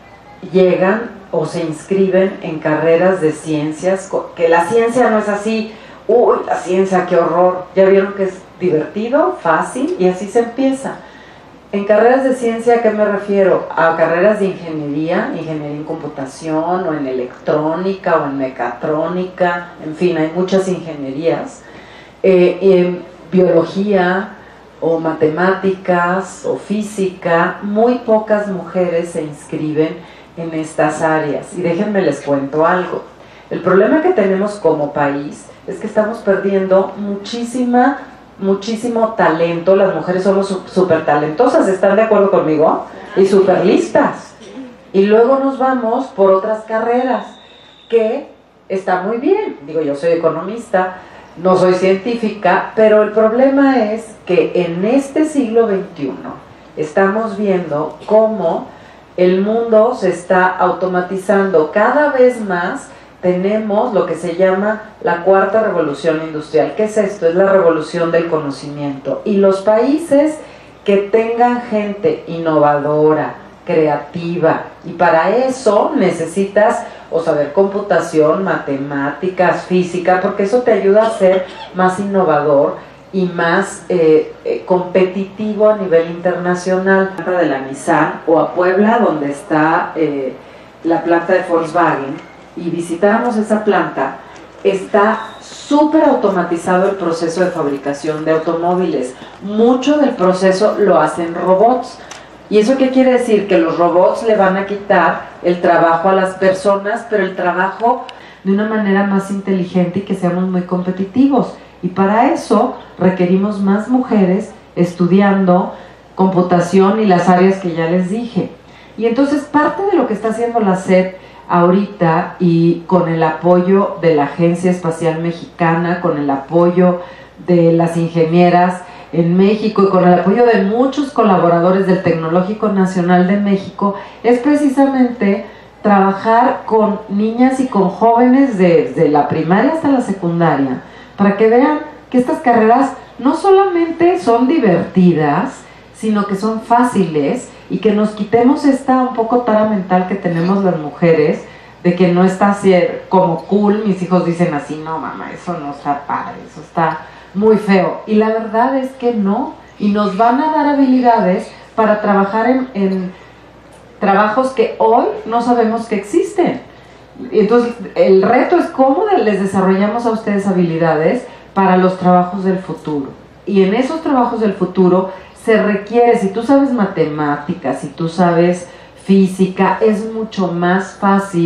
llegan o se inscriben en carreras de ciencias, que la ciencia no es así, uy, la ciencia, qué horror, ya vieron que es divertido, fácil, y así se empieza. En carreras de ciencia, ¿a qué me refiero? A carreras de ingeniería, ingeniería en computación, o en electrónica, o en mecatrónica, en fin, hay muchas ingenierías, eh, en biología, o matemáticas, o física, muy pocas mujeres se inscriben en estas áreas. Y déjenme les cuento algo. El problema que tenemos como país es que estamos perdiendo muchísima muchísimo talento. Las mujeres somos súper talentosas, ¿están de acuerdo conmigo? Y súper listas. Y luego nos vamos por otras carreras, que está muy bien. Digo, yo soy economista, no soy científica, pero el problema es que en este siglo veintiuno estamos viendo cómo el mundo se está automatizando cada vez más. Tenemos lo que se llama la cuarta revolución industrial. ¿Qué es esto? Es la revolución del conocimiento. Y los países que tengan gente innovadora, creativa, y para eso necesitas o saber computación, matemáticas, física, porque eso te ayuda a ser más innovador y más eh, eh, competitivo a nivel internacional. De la Nissan o a Puebla, donde está eh, la planta de Volkswagen, y visitáramos esa planta, está súper automatizado el proceso de fabricación de automóviles. Mucho del proceso lo hacen robots. ¿Y eso qué quiere decir? Que los robots le van a quitar el trabajo a las personas, pero el trabajo de una manera más inteligente y que seamos muy competitivos. Y para eso requerimos más mujeres estudiando computación y las áreas que ya les dije. Y entonces parte de lo que está haciendo la S E P ahorita, y con el apoyo de la Agencia Espacial Mexicana, con el apoyo de las ingenieras en México y con el apoyo de muchos colaboradores del Tecnológico Nacional de México, es precisamente trabajar con niñas y con jóvenes desde la primaria hasta la secundaria, para que vean que estas carreras no solamente son divertidas, sino que son fáciles, y que nos quitemos esta un poco tara mental que tenemos las mujeres, de que no está así como cool. Mis hijos dicen así, no mamá, eso no está padre, eso está muy feo, y la verdad es que no, y nos van a dar habilidades para trabajar en, en trabajos que hoy no sabemos que existen. Entonces el reto es cómo les desarrollamos a ustedes habilidades para los trabajos del futuro, y en esos trabajos del futuro se requiere, si tú sabes matemáticas, si tú sabes física, es mucho más fácil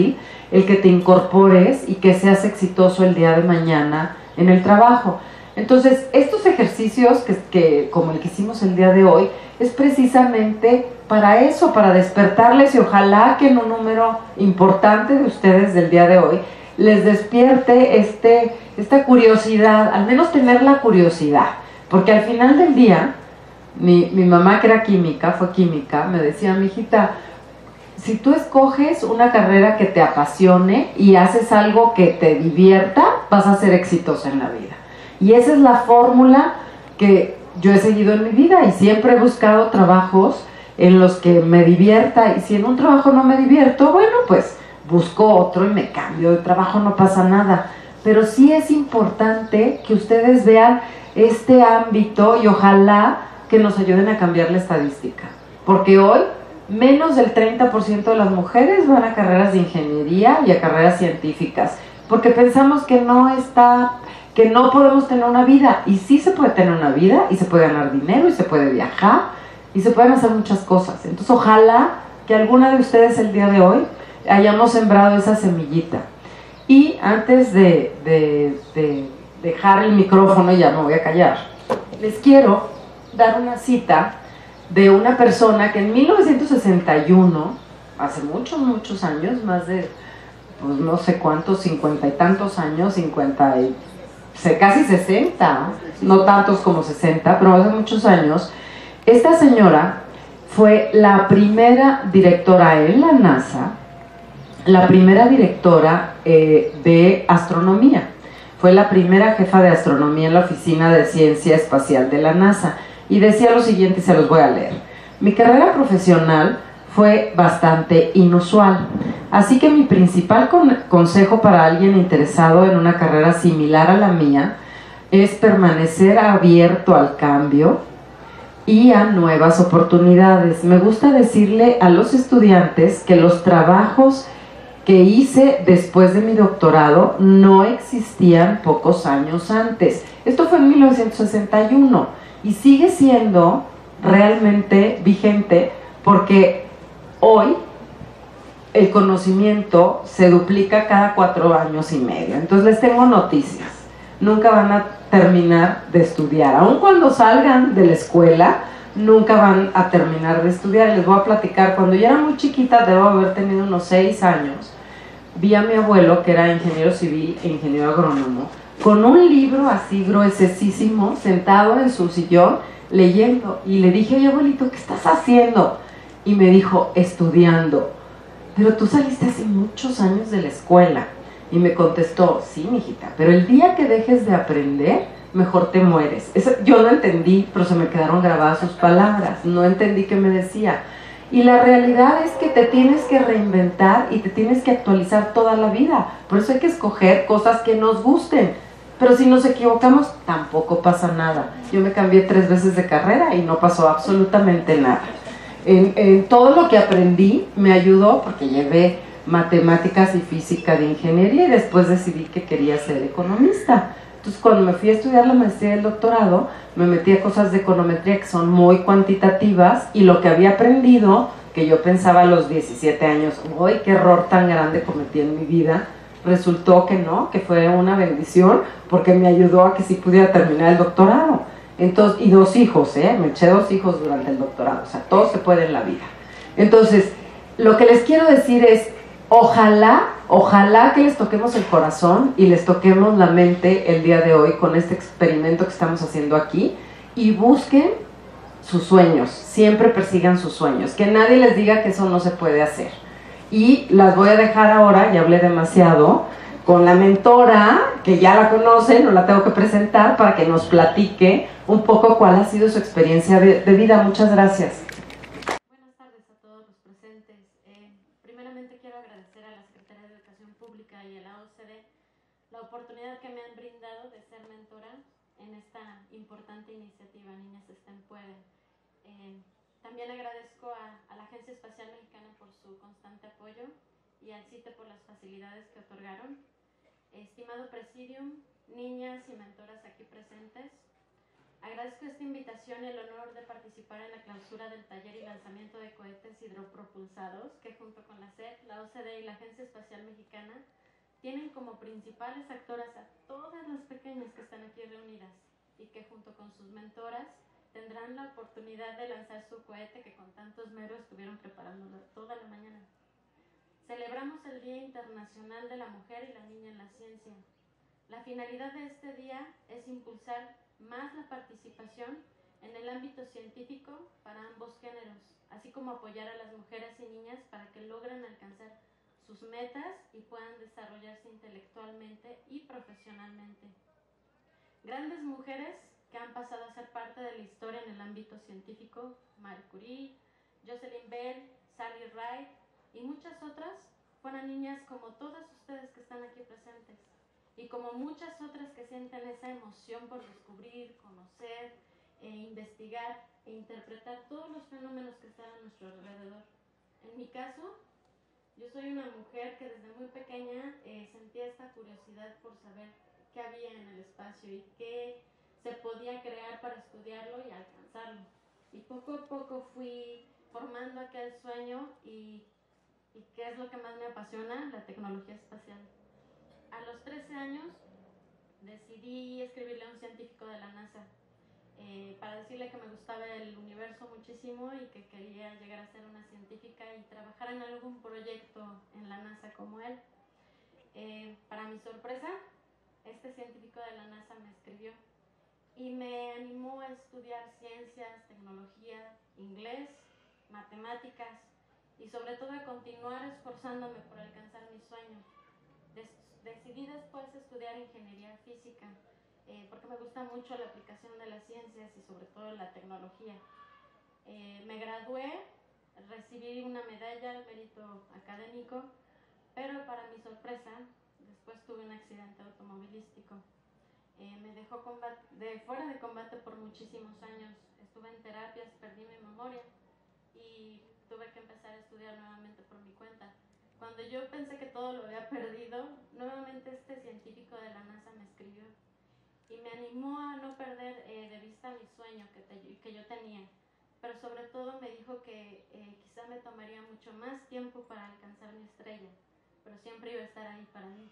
el que te incorpores y que seas exitoso el día de mañana en el trabajo. Entonces, estos ejercicios que, que como el que hicimos el día de hoy, es precisamente para eso, para despertarles, y ojalá que en un número importante de ustedes del día de hoy les despierte este, esta curiosidad, al menos tener la curiosidad, porque al final del día, mi, mi mamá, que era química, fue química, me decía: mijita, si tú escoges una carrera que te apasione y haces algo que te divierta, vas a ser exitosa en la vida. Y esa es la fórmula que yo he seguido en mi vida, y siempre he buscado trabajos en los que me divierta, y si en un trabajo no me divierto, bueno, pues busco otro y me cambio de trabajo, no pasa nada. Pero sí es importante que ustedes vean este ámbito, y ojalá que nos ayuden a cambiar la estadística, porque hoy menos del treinta por ciento de las mujeres van a carreras de ingeniería y a carreras científicas, porque pensamos que no está, que no podemos tener una vida, y sí se puede tener una vida, y se puede ganar dinero, y se puede viajar, y se pueden hacer muchas cosas. Entonces ojalá que alguna de ustedes el día de hoy hayamos sembrado esa semillita. Y antes de, de, de dejar el micrófono, ya me voy a callar, les quiero dar una cita de una persona que en mil novecientos sesenta y uno, hace muchos, muchos años, más de, pues no sé cuántos, cincuenta y tantos años, cincuenta y casi sesenta, no tantos como sesenta, pero hace muchos años, esta señora fue la primera directora en la NASA, la primera directora eh, de astronomía, fue la primera jefa de astronomía en la Oficina de Ciencia Espacial de la NASA, y decía lo siguiente, y se los voy a leer: mi carrera profesional fue bastante inusual, así que mi principal con consejo para alguien interesado en una carrera similar a la mía es permanecer abierto al cambio y a nuevas oportunidades. Me gusta decirle a los estudiantes que los trabajos que hice después de mi doctorado no existían pocos años antes. Esto fue en mil novecientos sesenta y uno y sigue siendo realmente vigente, porque hoy el conocimiento se duplica cada cuatro años y medio. Entonces les tengo noticias: nunca van a terminar de estudiar, aun cuando salgan de la escuela, nunca van a terminar de estudiar. Les voy a platicar, cuando yo era muy chiquita, debo haber tenido unos seis años, vi a mi abuelo, que era ingeniero civil e ingeniero agrónomo, con un libro así gruesísimo, sentado en su sillón, leyendo, y le dije: oye, abuelito, ¿qué estás haciendo? Y me dijo: estudiando. Pero tú saliste hace muchos años de la escuela. Y me contestó: sí, mijita, pero el día que dejes de aprender, mejor te mueres. Eso, yo no entendí, pero se me quedaron grabadas sus palabras, no entendí qué me decía. Y la realidad es que te tienes que reinventar y te tienes que actualizar toda la vida. Por eso hay que escoger cosas que nos gusten. Pero si nos equivocamos, tampoco pasa nada. Yo me cambié tres veces de carrera y no pasó absolutamente nada. En, en todo lo que aprendí me ayudó, porque llevé matemáticas y física de ingeniería, y después decidí que quería ser economista. Entonces, cuando me fui a estudiar la maestría y el doctorado, me metí a cosas de econometría que son muy cuantitativas, y lo que había aprendido, que yo pensaba a los diecisiete años, ¡ay, qué error tan grande cometí en mi vida!, resultó que no, que fue una bendición, porque me ayudó a que sí pudiera terminar el doctorado. Entonces, y dos hijos, ¿eh? Me eché dos hijos durante el doctorado, o sea, todo se puede en la vida. Entonces, lo que les quiero decir es, ojalá, ojalá que les toquemos el corazón y les toquemos la mente el día de hoy con este experimento que estamos haciendo aquí, y busquen sus sueños, siempre persigan sus sueños, que nadie les diga que eso no se puede hacer. Y las voy a dejar ahora, ya hablé demasiado, con la mentora, que ya la conocen, no la tengo que presentar, para que nos platique un poco cuál ha sido su experiencia de, de vida. Muchas gracias. Buenas tardes a todos los presentes. Eh, primeramente quiero agradecer a la Secretaría de Educación Pública y a la O C D la oportunidad que me han brindado de ser mentora en esta importante iniciativa Niñas STEM Pueden. Eh, también agradezco a, a la Agencia Espacial Mexicana por su constante apoyo y al CITE por las facilidades que otorgaron. Estimado Presidium, niñas y mentoras aquí presentes, Agradezco esta invitación y el honor de participar en la clausura del taller y lanzamiento de cohetes hidropropulsados que junto con la C E P, la O C D y la Agencia Espacial Mexicana tienen como principales actoras a todas las pequeñas que están aquí reunidas y que junto con sus mentoras tendrán la oportunidad de lanzar su cohete que con tanto esmero estuvieron preparándolo toda la mañana. Celebramos el Día Internacional de la Mujer y la Niña en la Ciencia. La finalidad de este día es impulsar más la participación en el ámbito científico para ambos géneros, así como apoyar a las mujeres y niñas para que logren alcanzar sus metas y puedan desarrollarse intelectualmente y profesionalmente. Grandes mujeres que han pasado a ser parte de la historia en el ámbito científico, Marie Curie, Jocelyn Bell, Sally Ride y muchas otras, fueron niñas como todas ustedes que están aquí presentes y como muchas otras que sienten esa emoción por descubrir, conocer, e investigar e interpretar todos los fenómenos que están a nuestro alrededor. En mi caso, yo soy una mujer que desde muy pequeña eh, sentía esta curiosidad por saber qué había en el espacio y qué se podía crear para estudiarlo y alcanzarlo. Y poco a poco fui formando aquel sueño y, y ¿qué es lo que más me apasiona? La tecnología espacial. A los trece años decidí escribirle a un científico de la NASA eh, para decirle que me gustaba el universo muchísimo y que quería llegar a ser una científica y trabajar en algún proyecto en la NASA como él. Eh, para mi sorpresa, este científico de la NASA me escribió y me animó a estudiar ciencias, tecnología, inglés, matemáticas y sobre todo a continuar esforzándome por alcanzar mi sueño. Des- decidí después estudiar ingeniería física eh, porque me gusta mucho la aplicación de las ciencias y sobre todo la tecnología. Eh, me gradué, recibí una medalla al mérito académico, pero para mi sorpresa, después tuve un accidente automovilístico. Eh, me dejó de fuera de combate por muchísimos años. Estuve en terapias, perdí mi memoria y tuve que empezar a estudiar nuevamente por mi cuenta. Cuando yo pensé que todo lo había perdido, nuevamente este científico de la NASA me escribió y me animó a no perder eh, de vista mi sueño que, te, que yo tenía, pero sobre todo me dijo que eh, quizá me tomaría mucho más tiempo para alcanzar mi estrella, pero siempre iba a estar ahí para mí.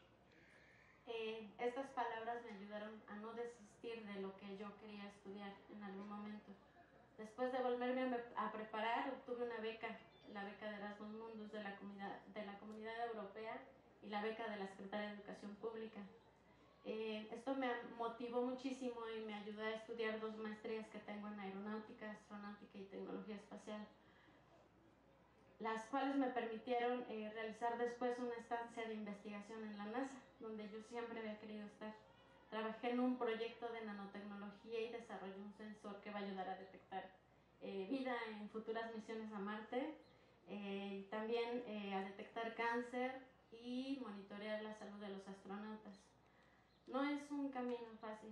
Eh, estas palabras me ayudaron a no desistir de lo que yo quería estudiar en algún momento. Después de volverme a preparar, obtuve una beca, la beca de Erasmus Mundus de la Comunidad, de la Comunidad Europea y la beca de la Secretaría de Educación Pública. Eh, esto me motivó muchísimo y me ayudó a estudiar dos maestrías que tengo en aeronáutica, astronáutica y tecnología espacial, las cuales me permitieron eh, realizar después una estancia de investigación en la NASA, donde yo siempre había querido estar. Trabajé en un proyecto de nanotecnología y desarrollé un sensor que va a ayudar a detectar eh, vida en futuras misiones a Marte, eh, también eh, a detectar cáncer y monitorear la salud de los astronautas. No es un camino fácil,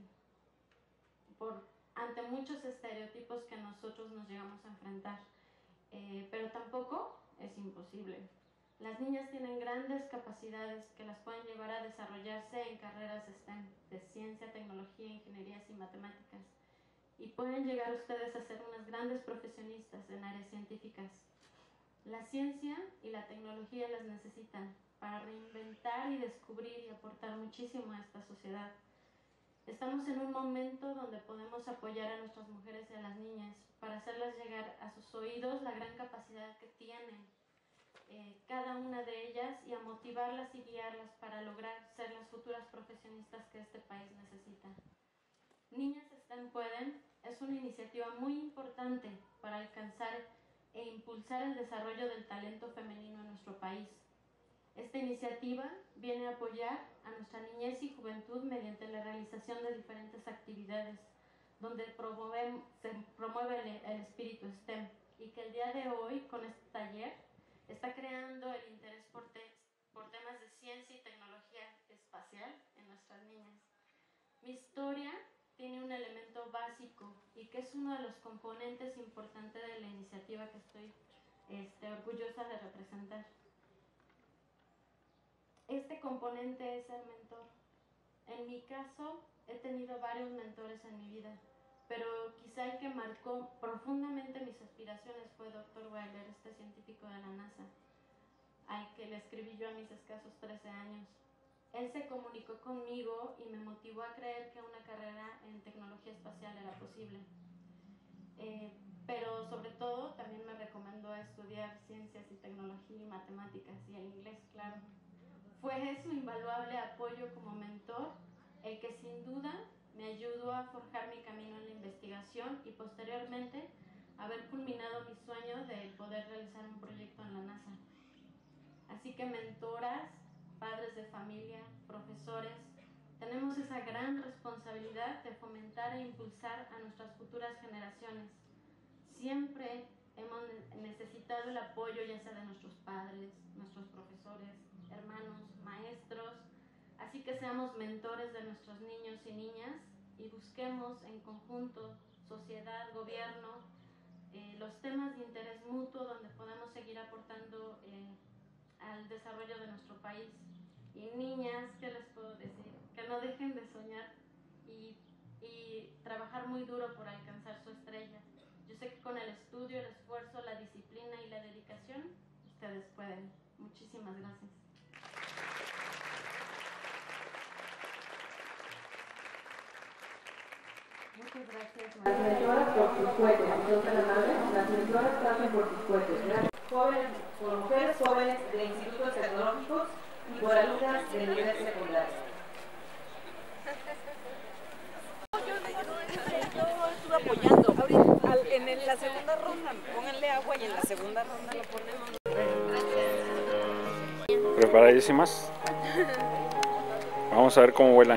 por, ante muchos estereotipos que nosotros nos llegamos a enfrentar, eh, pero tampoco es imposible. Las niñas tienen grandes capacidades que las pueden llevar a desarrollarse en carreras STEM, de ciencia, tecnología, ingenierías y matemáticas, y pueden llegar ustedes a ser unas grandes profesionistas en áreas científicas. La ciencia y la tecnología las necesitan para reinventar y descubrir y aportar muchísimo a esta sociedad. Estamos en un momento donde podemos apoyar a nuestras mujeres y a las niñas para hacerlas llegar a sus oídos la gran capacidad que tienen eh, cada una de ellas y a motivarlas y guiarlas para lograr ser las futuras profesionistas que este país necesita. Niñas STEM Pueden es una iniciativa muy importante para alcanzar e impulsar el desarrollo del talento femenino en nuestro país. Esta iniciativa viene a apoyar a nuestra niñez y juventud mediante la realización de diferentes actividades donde promueve, se promueve el, el espíritu STEM y que el día de hoy con este taller está creando el interés por, te, por temas de ciencia y tecnología espacial en nuestras niñas. Mi historia tiene un elemento básico y que es uno de los componentes importantes de la iniciativa que estoy este, orgullosa de representar. Este componente es el mentor. En mi caso, he tenido varios mentores en mi vida, pero quizá el que marcó profundamente mis aspiraciones fue doctor Weiler, este científico de la NASA, al que le escribí yo a mis escasos trece años. Él se comunicó conmigo y me motivó a creer que una carrera en tecnología espacial era posible. Eh, pero sobre todo también me recomendó estudiar ciencias y tecnología y matemáticas y el inglés, claro. Fue su invaluable apoyo como mentor el que sin duda me ayudó a forjar mi camino en la investigación y posteriormente haber culminado mi sueño de poder realizar un proyecto en la NASA. Así que mentoras, padres de familia, profesores, tenemos esa gran responsabilidad de fomentar e impulsar a nuestras futuras generaciones. Siempre hemos necesitado el apoyo ya sea de nuestros padres, nuestros profesores, hermanos, maestros, así que seamos mentores de nuestros niños y niñas y busquemos en conjunto, sociedad, gobierno, eh, los temas de interés mutuo donde podemos seguir aportando eh, al desarrollo de nuestro país. Y niñas, ¿qué les puedo decir? Que no dejen de soñar y, y trabajar muy duro por alcanzar su estrella. Yo sé que con el estudio, el esfuerzo, la disciplina y la dedicación, ustedes pueden. Muchísimas gracias. Muchas gracias, las mentoras por sus cohetes. Son tan amables. Las mentoras trabajan por sus cohetes. Gracias. Jóvenes, por mujeres jóvenes de institutos tecnológicos y por alumnas de nivel secundario. Estuve apoyando. Ahorita, al, en el, la segunda ronda, pónganle agua y en la segunda ronda lo ponemos. ¿Preparadísimas? Vamos a ver cómo vuela.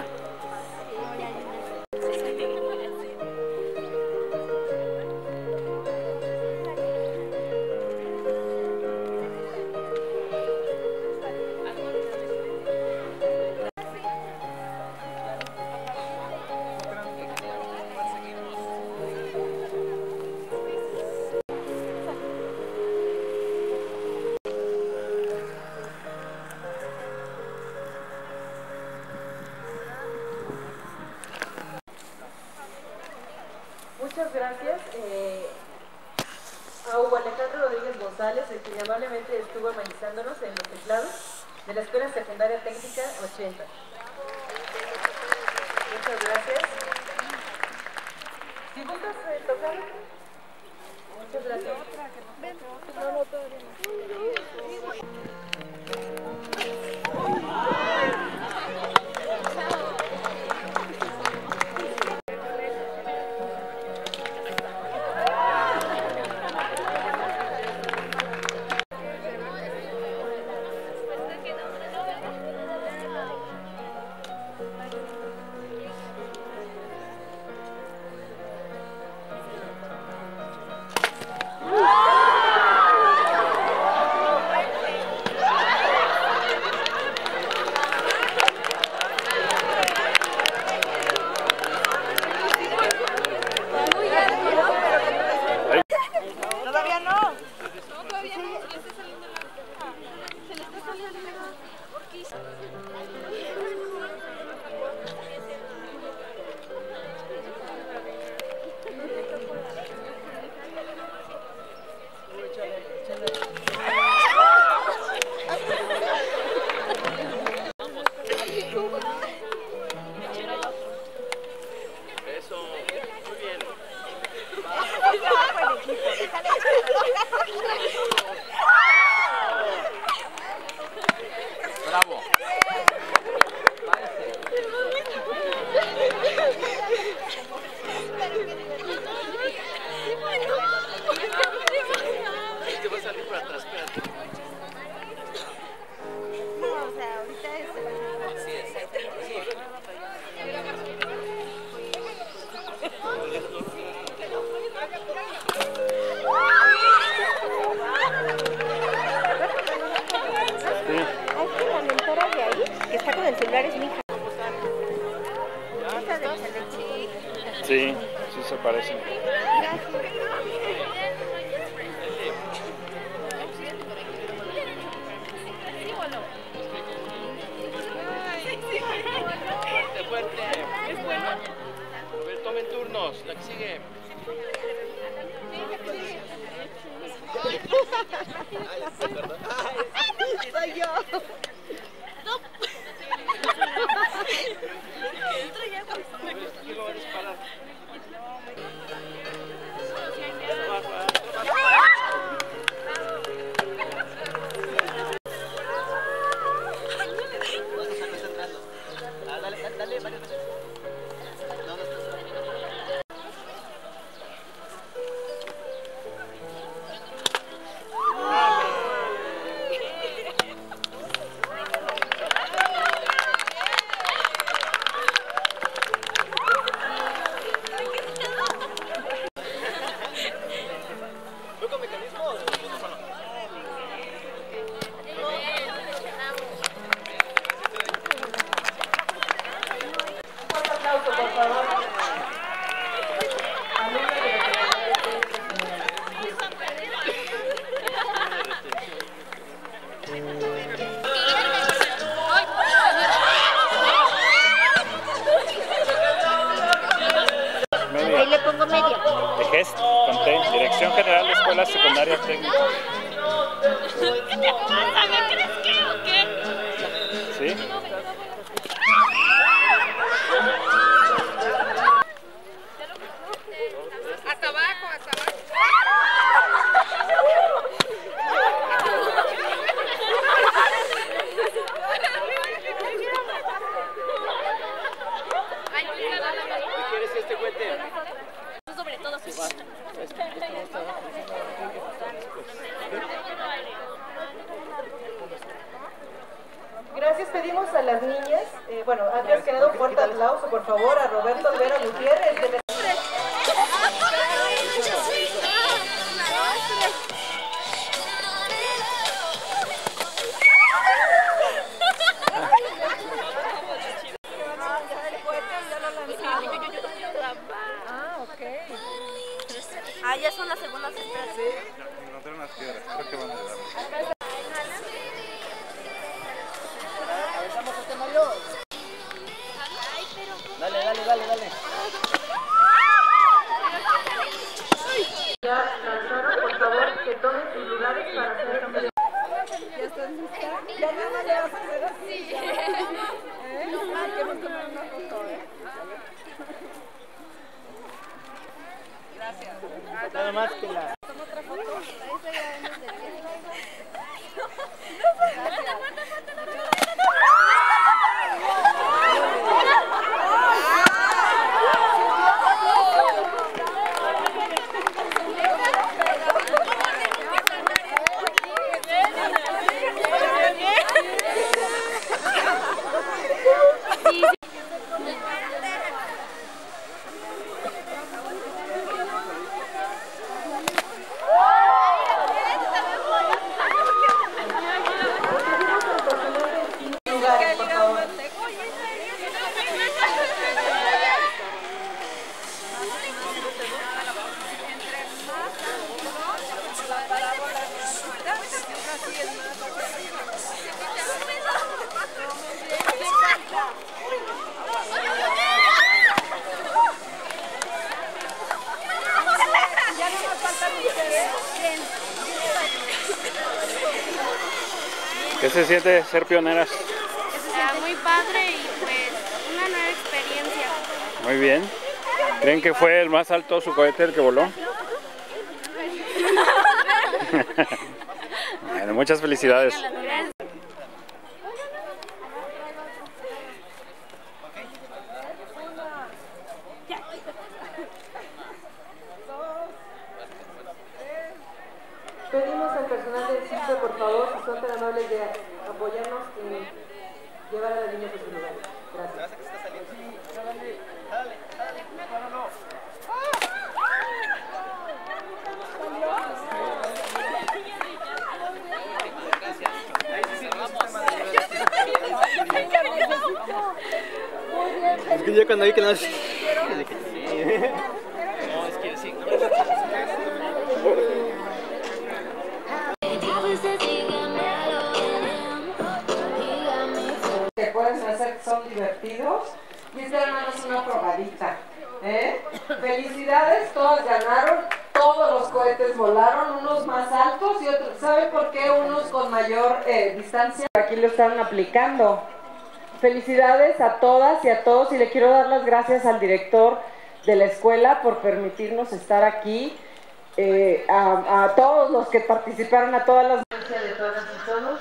Muchas gracias eh, a Hugo Alejandro Rodríguez González, el que amablemente estuvo amenizándonos en los teclados de la Escuela Secundaria Técnica ochenta. Muchas gracias. Si gustas eh, tocar. Muchas gracias. No, no, todavía no. Todavía no. No, todavía no. Se le está saliendo el agua. Se le está saliendo el agua. Eso, muy bien. Bravo. Te va a salir para atrás, espérate. No, o sea, ahorita es... Sí, exacto. Es que la mentora de ahí, que está con el celular, es mi hija. Esa del celular. Sí, sí se parecen. Fuerte, fuerte. ¿Es bueno? A ver, toma. llamen turnos, la que sigue. Soy yo. Dirección General de Escuelas Secundarias Técnicas. ¿Qué te pasa? ¿Me crees que o qué? ¿Sí? Hasta abajo, hasta abajo. ¿Qué quieres que este cuente? Sobre todo. Gracias, pedimos a las niñas, eh, bueno, antes que nada un fuerte aplauso por favor a Roberto Olvera Gutiérrez. De... Ah, ok. Ah, ya son las segundas esperas. Sí. Encontré unas piedras, creo que van a ayudar. Dale, dale, dale, dale. Ya lanzaron, por favor, que tomen sus lugares para hacer el video. ¿Ya estás lista? Ya nada le vas a hacer así. Sí. ¿Eh? Ah, que nos tomen una foto, ¿eh? Gracias. Nada más que la... ¿Toma otra foto? Ahí está grabando desde aquí. ¿Qué se siente ser pioneras? Está muy padre y pues una nueva experiencia. Muy bien. ¿Creen que fue el más alto su cohete el que voló? Bueno, muchas felicidades. Pedimos al personal del C I F E, por favor, si son tan amables de apoyarnos en llevar a las niñas a sus lugares. Gracias. Es que yo cuando vi que no... No, es que sí. Que pueden hacer, son divertidos. Y esta nada más una probadita. ¿Eh? Felicidades, todos ganaron, todos los cohetes volaron, unos más altos y otros. ¿Sabe por qué unos con mayor eh, distancia? Aquí lo están aplicando. Felicidades a todas y a todos, y le quiero dar las gracias al director de la escuela por permitirnos estar aquí, eh, a, a todos los que participaron, a todas las de todas y todos.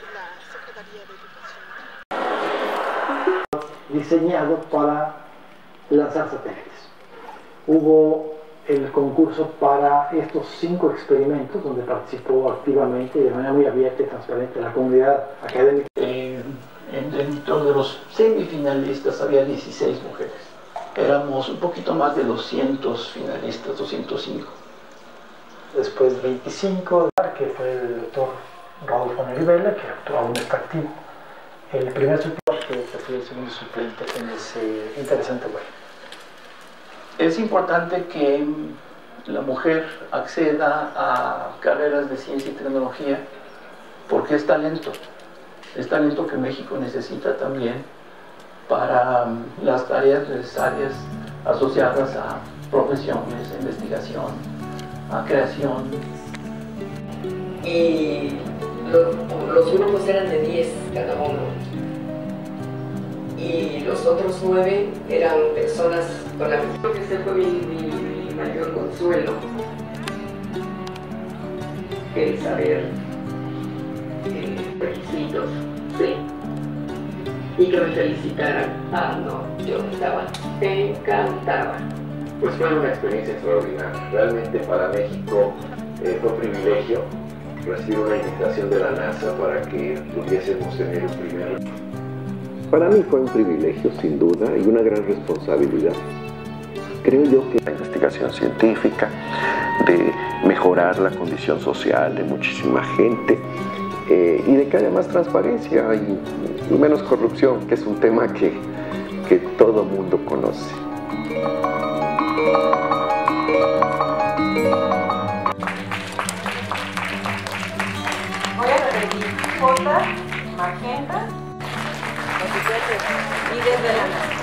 Diseñado para lanzar satélites. Hubo el concurso para estos cinco experimentos donde participó activamente y de manera muy abierta y transparente la comunidad académica. Eh, en, dentro de los semifinalistas había dieciséis mujeres. Éramos un poquito más de doscientos finalistas, doscientos cinco. Después veinticinco, que fue el doctor Rodolfo Neribella, que actuó aún está activo. El primer suplente, que fue el segundo suplente en ese interesante vuelo. Es importante que la mujer acceda a carreras de ciencia y tecnología porque es talento. Es talento que México necesita también para las tareas necesarias asociadas a profesiones, a investigación, a creación. Y los, los grupos eran de diez cada uno. Y los otros nueve eran personas con la misma. Creo que ese fue mi, mi mayor consuelo, el saber eh, requisitos, sí, y que me felicitaran. Ah, no, yo estaba encantada. Pues fue una experiencia extraordinaria. Realmente para México eh, fue un privilegio recibir una invitación de la NASA para que pudiésemos tener un primer... Para mí fue un privilegio, sin duda, y una gran responsabilidad. Creo yo que la investigación científica, de mejorar la condición social de muchísima gente, eh, y de que haya más transparencia y, y menos corrupción, que es un tema que, que todo mundo conoce. Voy a repetir: J, magenta, y desde la NASA.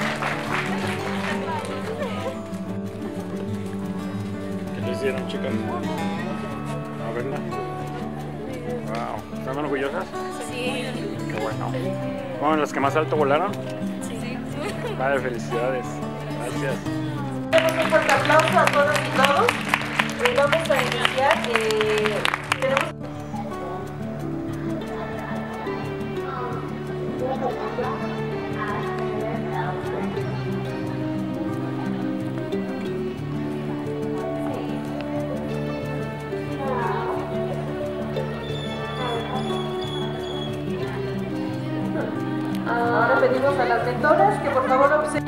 ¿Qué le hicieron, chicas? A verla. Wow. ¿Están orgullosas? Sí. Qué bueno. Bueno, ¿las que más alto volaron? Sí. Vale, felicidades. Gracias. Damos un fuerte aplauso a todas y todos. Eh, vamos a iniciar. Eh, tenemos... Ahora pedimos a las mentoras que por favor observen.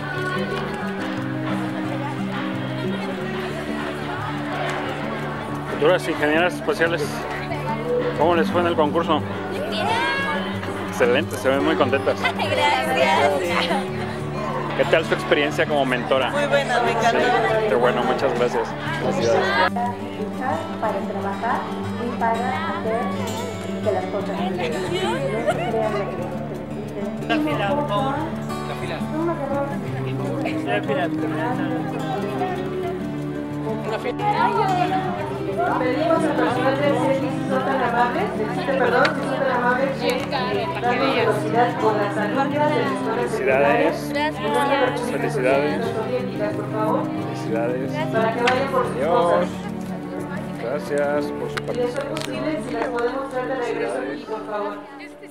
Futuras ingenieras espaciales, ¿cómo les fue en el concurso? Bien. Excelente, se ven muy contentas. Gracias. ¿Qué tal su experiencia como mentora? Muy buena, me encantó. Sí, qué bueno, muchas gracias. Felicidades. Para trabajar y para hacer que las cosas se den. No se crean lo que les La fila, por favor. La fila. La fila. Una fila. Pedimos al personal del C E T I, si son tan amables, necesito perdón, si son tan amables, darnos velocidad con las alumnas de la escuela secundaria. Felicidades. Felicidades. Por favor. Felicidades. Para que vayan por sus Adiós. cosas. Gracias por su Si les es participación. posible, si las podemos traer de regreso aquí, por favor.